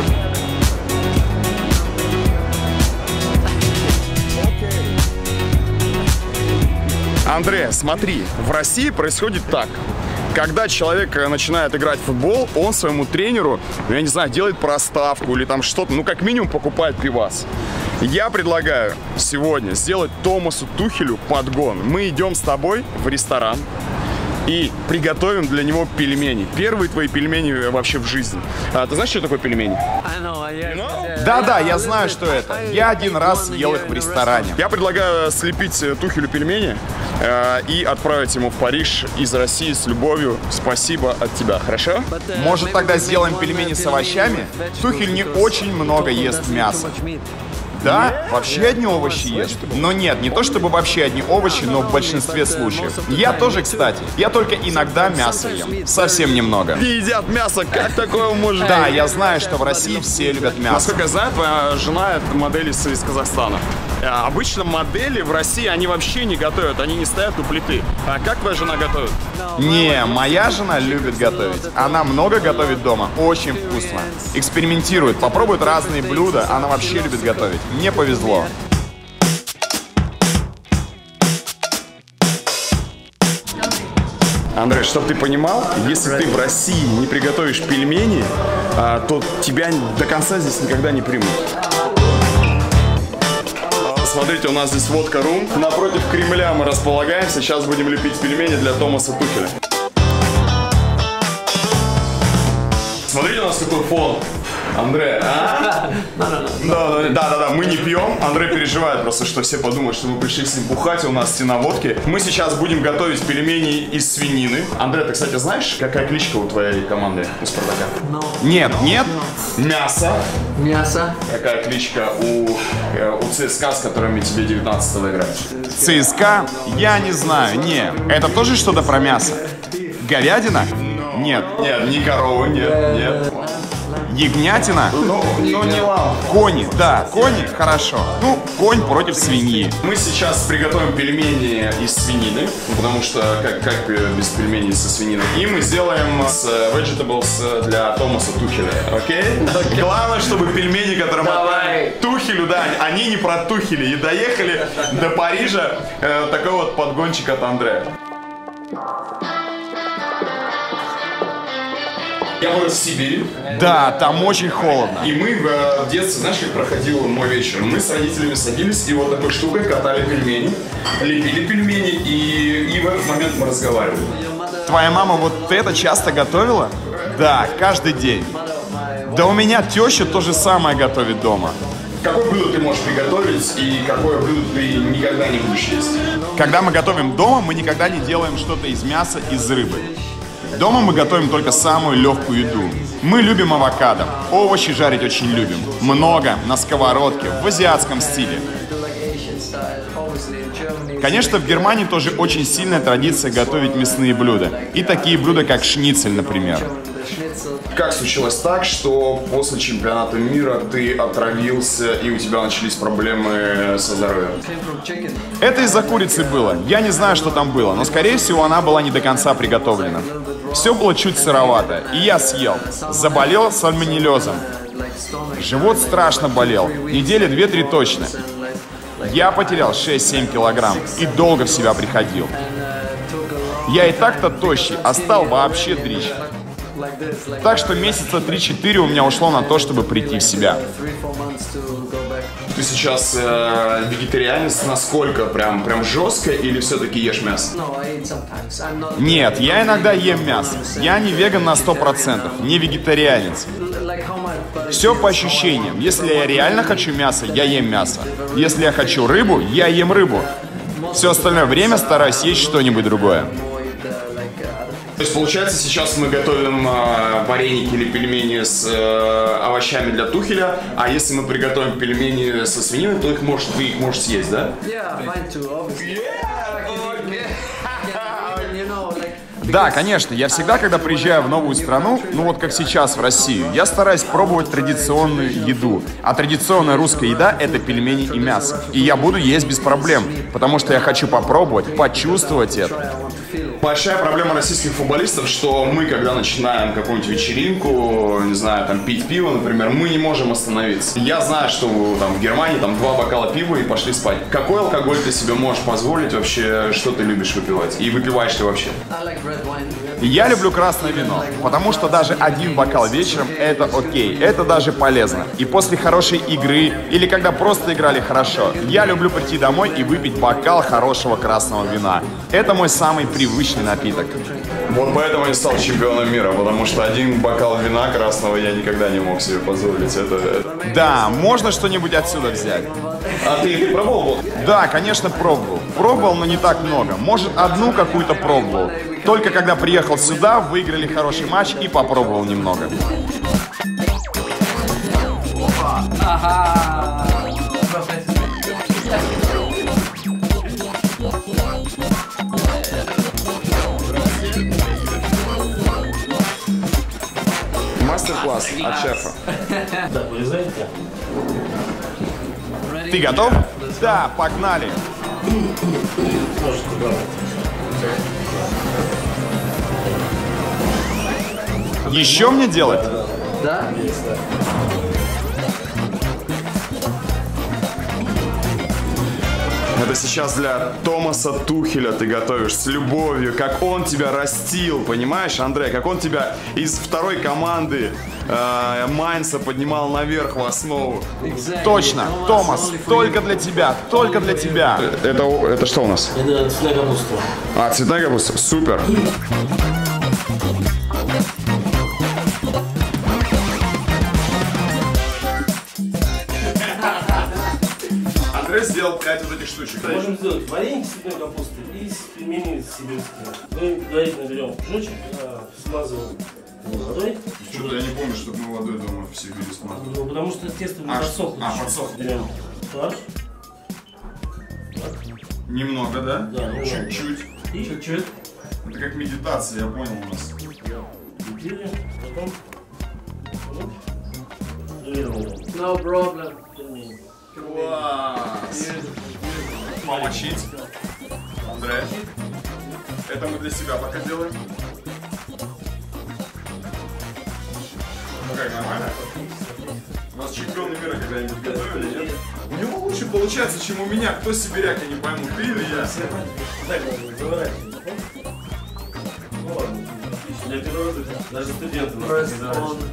Андрей, смотри, в России происходит так. Когда человек начинает играть в футбол, он своему тренеру, я не знаю, делает проставку или там что-то, ну как минимум покупает пивас. Я предлагаю сегодня сделать Томасу Тухелю подгон. Мы идем с тобой в ресторан и приготовим для него пельмени. Первые твои пельмени вообще в жизни. А, ты знаешь, что такое пельмени? Да-да, я знаю, что это. Я один раз ел их в ресторане. Я предлагаю слепить Тухелю пельмени э, и отправить ему в Париж из России с любовью. Спасибо от тебя, хорошо? Может, тогда сделаем пельмени с овощами? Тухель не очень много ест мяса. Да, вообще одни овощи ест. Но нет, не то чтобы вообще одни овощи, но в большинстве случаев. Я тоже, кстати. Я только иногда мясо ем. Совсем немного. Не едят мясо, как такое может? Да, я знаю, что в России все любят мясо. Насколько я знаю, твоя жена — это модель из, из Казахстана. А обычно модели в России, они вообще не готовят, они не стоят у плиты. А как твоя жена готовит? Не, моя жена любит готовить. Она много готовит дома, очень вкусно. Экспериментирует, попробует разные блюда, она вообще любит готовить. Мне повезло. Андрей, чтобы ты понимал, если ты в России не приготовишь пельмени, то тебя до конца здесь никогда не примут. Смотрите, у нас здесь водка-рум. Напротив Кремля мы располагаемся. Сейчас будем лепить пельмени для Томаса Тухеля. Смотрите, у нас какой фон. Андрей, а? Да, да, да, да, мы не пьем. Андрей переживает просто, что все подумают, что мы пришли с ним бухать, и у нас стена водки. Мы сейчас будем готовить пельмени из свинины. Андрей, ты, кстати, знаешь, какая кличка у твоей команды, у Спартака? No. Нет, нет. No. Мясо. Мясо. Какая кличка у, у ЦСКА, с которыми тебе девятнадцатого играть? ЦСКА? Я не знаю, не. Это тоже что-то про мясо? Говядина? Нет. Нет, не корова, нет, нет. Ягнятина? Ну, ну не ладно. Кони, да, кони, хорошо. Ну, конь против свиньи. Мы сейчас приготовим пельмени из свинины, потому что как, как без пельменей со свининой. И мы сделаем с vegetables для Томаса Тухеля, окей? Okay? Главное, чтобы пельмени, которые мы Тухелю, да, они не про Тухели. И доехали до Парижа э, такой вот подгончик от Андрея. Я вырос в Сибири. Да, там очень холодно. И мы в детстве, знаешь, как проходил мой вечер? Мы с родителями садились и вот такой штукой катали пельмени, лепили пельмени, и, и в этот момент мы разговаривали. Твоя мама вот это часто готовила? Да, каждый день. Да у меня теща то же самое готовит дома. Какое блюдо ты можешь приготовить и какое блюдо ты никогда не будешь есть? Когда мы готовим дома, мы никогда не делаем что-то из мяса, из рыбы. Дома мы готовим только самую легкую еду. Мы любим авокадо. Овощи жарить очень любим. Много, на сковородке, в азиатском стиле. Конечно, в Германии тоже очень сильная традиция готовить мясные блюда. И такие блюда, как шницель, например. Как случилось так, что после чемпионата мира ты отравился и у тебя начались проблемы со здоровьем? Это из-за курицы было. Я не знаю, что там было, но, скорее всего, она была не до конца приготовлена. Все было чуть сыровато, и я съел. Заболел сальмонеллезом. Живот страшно болел. Недели две-три точно. Я потерял шесть-семь килограмм и долго в себя приходил. Я и так-то тощий, а стал вообще дрищ. Так что месяца три-четыре у меня ушло на то, чтобы прийти в себя. Ты сейчас э, вегетарианец насколько? Прям, прям жестко или все-таки ешь мясо? Нет, я иногда ем мясо. Я не веган на сто процентов, не вегетарианец. Все по ощущениям. Если я реально хочу мясо, я ем мясо. Если я хочу рыбу, я ем рыбу. Все остальное время стараюсь есть что-нибудь другое. То есть, получается, сейчас мы готовим э, вареники или пельмени с э, овощами для Тухеля, а если мы приготовим пельмени со свининой, то их можешь, ты их можешь съесть, да? Да, конечно, я всегда, когда приезжаю в новую страну, ну вот как сейчас в Россию, я стараюсь пробовать традиционную еду. А традиционная русская еда — это пельмени и мясо. И я буду есть без проблем, потому что я хочу попробовать, почувствовать это. Большая проблема российских футболистов, что мы, когда начинаем какую-нибудь вечеринку, не знаю, там, пить пиво, например, мы не можем остановиться. Я знаю, что там в Германии там два бокала пива и пошли спать. Какой алкоголь ты себе можешь позволить вообще, что ты любишь выпивать? И выпиваешь ты вообще? Я люблю красное вино, потому что даже один бокал вечером — это окей, это даже полезно. И после хорошей игры, или когда просто играли хорошо, я люблю прийти домой и выпить бокал хорошего красного вина. Это мой самый привычный напиток. Вот поэтому я стал чемпионом мира, потому что один бокал вина красного я никогда не мог себе позволить. Это, это... Да, можно что-нибудь отсюда взять. А ты, ты пробовал? Да, конечно, пробовал. Пробовал, но не так много. Может, одну какую-то пробовал. Только когда приехал сюда, выиграли хороший матч и попробовал немного. Ага. Мастер-класс от шефа. Да, вырезайте. Ты готов? Да, погнали. Еще мне делать? Да. Это сейчас для Томаса Тухеля ты готовишь с любовью, как он тебя растил, понимаешь, Андрей? Как он тебя из второй команды э, Майнца поднимал наверх в основу. Exactly. Точно, Томас, только для тебя, только для тебя. Это, это что у нас? Это цветная капуста. А, цветная капуста, супер. Андре сделал пять вот этих штучек. Можем сделать вареники с цветной капусты и пельмени сибирские. Мы предварительно берем жучек, смазываем водой. Что-то я не помню, чтобы мы водой дома в Сибири смазывали. Ну, потому что тесто не подсохло. А, подсохло. Берем фарш. Немного, да? Да, чуть-чуть. И чуть-чуть. Это как медитация, я понял у нас. Потом. No problem. Класс! Помочить. Андре. Это мы для себя пока делаем. Ну как, нормально? У нас чемпионы мира когда-нибудь готовили, нет? У него лучше получается, чем у меня. Кто сибиряк, я не пойму, ты или я? Так, заворачивай. Ну ладно, отлично. Для первого раза даже студенты нас не заворачивают.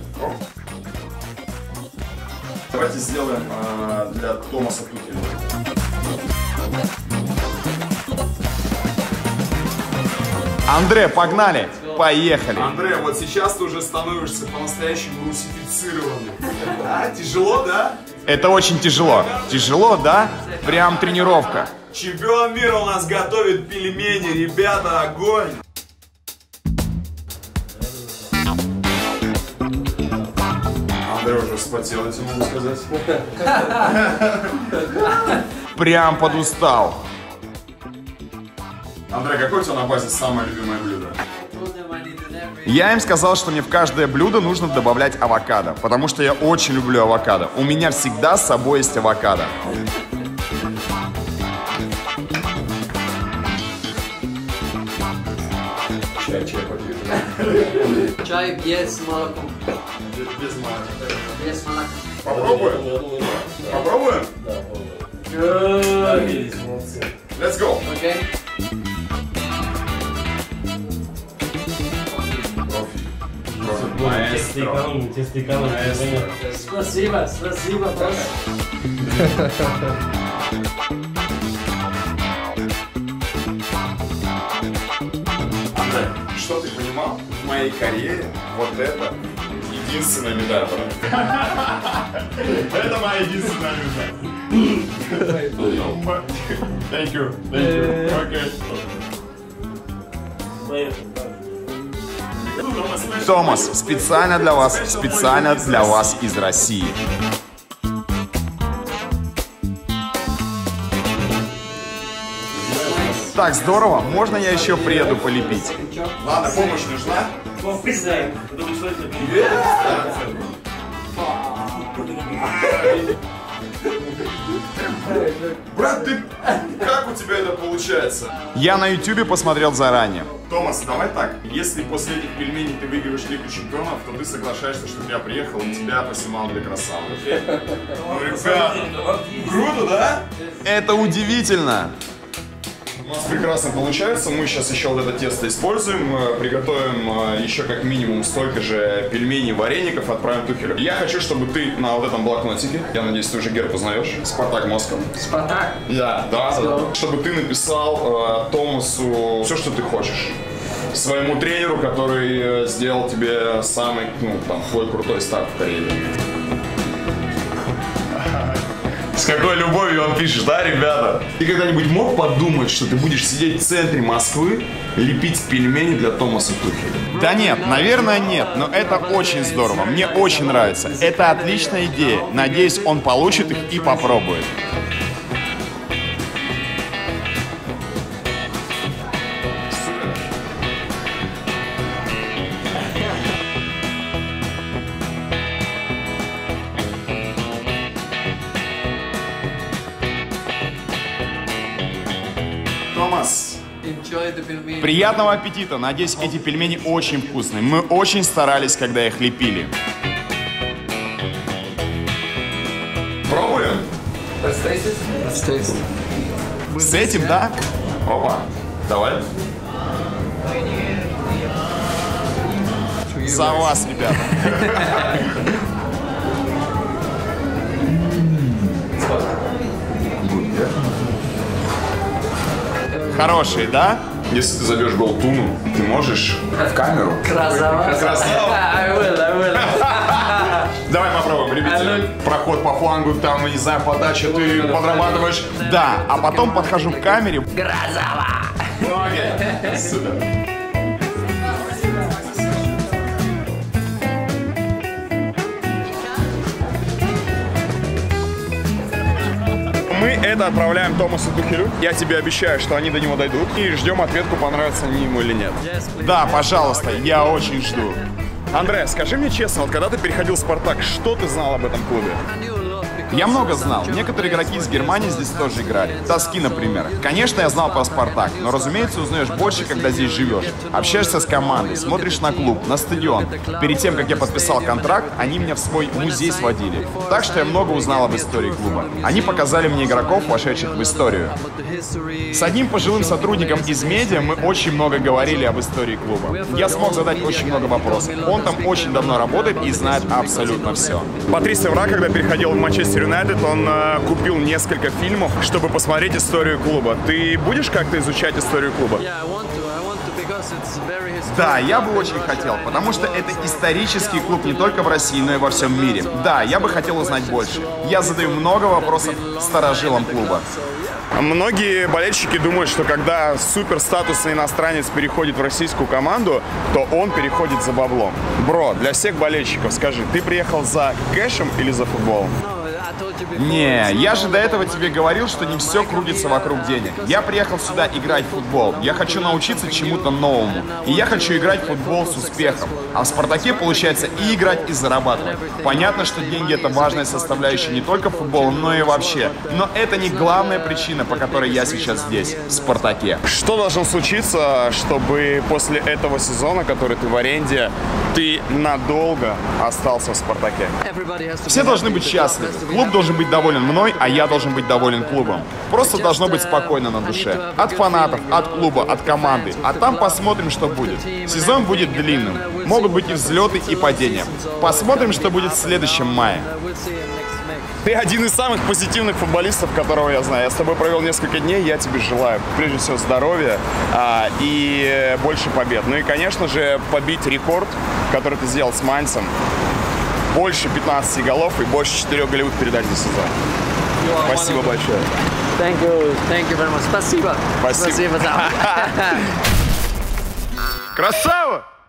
Давайте сделаем э, для Томаса Тухеля. Андре, погнали! Поехали! Андре, вот сейчас ты уже становишься по-настоящему русифицированным. А, тяжело, да? Это очень тяжело. Тяжело, да? Прям тренировка. Чемпион мира у нас готовит пельмени, ребята, огонь! Андре уже вспотел, я тебе могу сказать. Прям подустал. Андре, какое у тебя на базе самое любимое блюдо? Я им сказал, что мне в каждое блюдо нужно добавлять авокадо, потому что я очень люблю авокадо. У меня всегда с собой есть авокадо. Чай, чай попью. Чай без молока. Без молока. Без молока. Попробуем? Попробуем? Да, попробуем. Let's go. Окей. Маэстро. Тесто экономит. Спасибо, спасибо, босс. Андре, что ты понимал? В моей карьере вот это единственная медаль. Это моя единственная медаль. Thank you, thank you. Okay. Томас, специально для вас, специально для вас из России. Так, здорово. Можно я еще приеду полепить? Ладно, помощь нужна? Брат, ты... Как у тебя это получается? Я на ютубе посмотрел заранее. Томас, давай так. Если после этих пельменей ты выигрываешь Лигу Чемпионов, то ты соглашаешься, что я приехал и тебя поснимал для красавцев. Ну, ребята, круто, да? Это удивительно. У нас прекрасно получается. Мы сейчас еще вот это тесто используем. Приготовим еще как минимум столько же пельменей, вареников, отправим Тухелю. Я хочу, чтобы ты на вот этом блокнотике, я надеюсь, ты уже герб узнаешь, Спартак Москва. Спартак? Да, да, да. Чтобы ты написал э, Томасу все, что ты хочешь. Своему тренеру, который сделал тебе самый, ну, там, твой крутой старт в карьере. С какой любовью он пишет, да, ребята? Ты когда-нибудь мог подумать, что ты будешь сидеть в центре Москвы, лепить пельмени для Томаса Тухеля? Да нет, наверное, нет, но это очень здорово. Мне очень нравится. Это отличная идея. Надеюсь, он получит их и попробует. Томас, приятного аппетита. Надеюсь, эти пельмени очень вкусные. Мы очень старались, когда их лепили. пробуем? С этим, да? Опа, давай. За вас, ребята. Хорошие, да? Если ты зовешь Голтуну, ты можешь в камеру. Красава. Красава. I will, I will. Давай попробуем, ребята. Проход по флангу, там, не знаю, подача, ты подрабатываешь. Да, а потом подхожу к камере. Грозово! Ну, окей. Супер. Мы это отправляем Томасу Тухелю. Я тебе обещаю, что они до него дойдут. И ждем ответку, понравится они ему или нет. Да, пожалуйста, я очень жду. Андре, скажи мне честно, вот когда ты переходил в «Спартак», что ты знал об этом клубе? Я много знал. Некоторые игроки из Германии здесь тоже играли. Тоски, например. Конечно, я знал про «Спартак», но, разумеется, узнаешь больше, когда здесь живешь. Общаешься с командой, смотришь на клуб, на стадион. Перед тем, как я подписал контракт, они меня в свой музей сводили. Так что я много узнал об истории клуба. Они показали мне игроков, вошедших в историю. С одним пожилым сотрудником из медиа мы очень много говорили об истории клуба. Я смог задать очень много вопросов. Он там очень давно работает и знает абсолютно все. Патрис Эвра, когда переходил в Манчестер Юнайтед, он э, купил несколько фильмов, чтобы посмотреть историю клуба. Ты будешь как-то изучать историю клуба? Да, я бы очень хотел, потому что это исторический клуб не только в России, но и во всем мире. Да, я бы хотел узнать больше. Я задаю много вопросов старожилам клуба. Многие болельщики думают, что когда суперстатусный иностранец переходит в российскую команду, то он переходит за баблом. Бро, для всех болельщиков скажи, ты приехал за кэшем или за футболом? Не, я же до этого тебе говорил, что не все крутится вокруг денег. Я приехал сюда играть в футбол. Я хочу научиться чему-то новому. И я хочу играть в футбол с успехом. А в «Спартаке» получается и играть, и зарабатывать. Понятно, что деньги — это важная составляющая не только футбола, но и вообще. Но это не главная причина, по которой я сейчас здесь, в «Спартаке». Что должно случиться, чтобы после этого сезона, который ты в аренде, ты надолго остался в «Спартаке»? Все должны быть счастливы. Клуб должен быть доволен мной, а я должен быть доволен клубом. Просто должно быть спокойно на душе. От фанатов, от клуба, от команды. А там посмотрим, что будет. Сезон будет длинным. Могут быть и взлеты, и падения. Посмотрим, что будет в следующем мае. Ты один из самых позитивных футболистов, которого я знаю. Я с тобой провел несколько дней, я тебе желаю, прежде всего, здоровья а, и больше побед. Ну и, конечно же, побить рекорд, который ты сделал с Майнцем. Больше пятнадцати голов и больше четырех голевых передач за сезон. Спасибо большое. Thank you, thank you very much. Спасибо. Спасибо. Спасибо. Красава!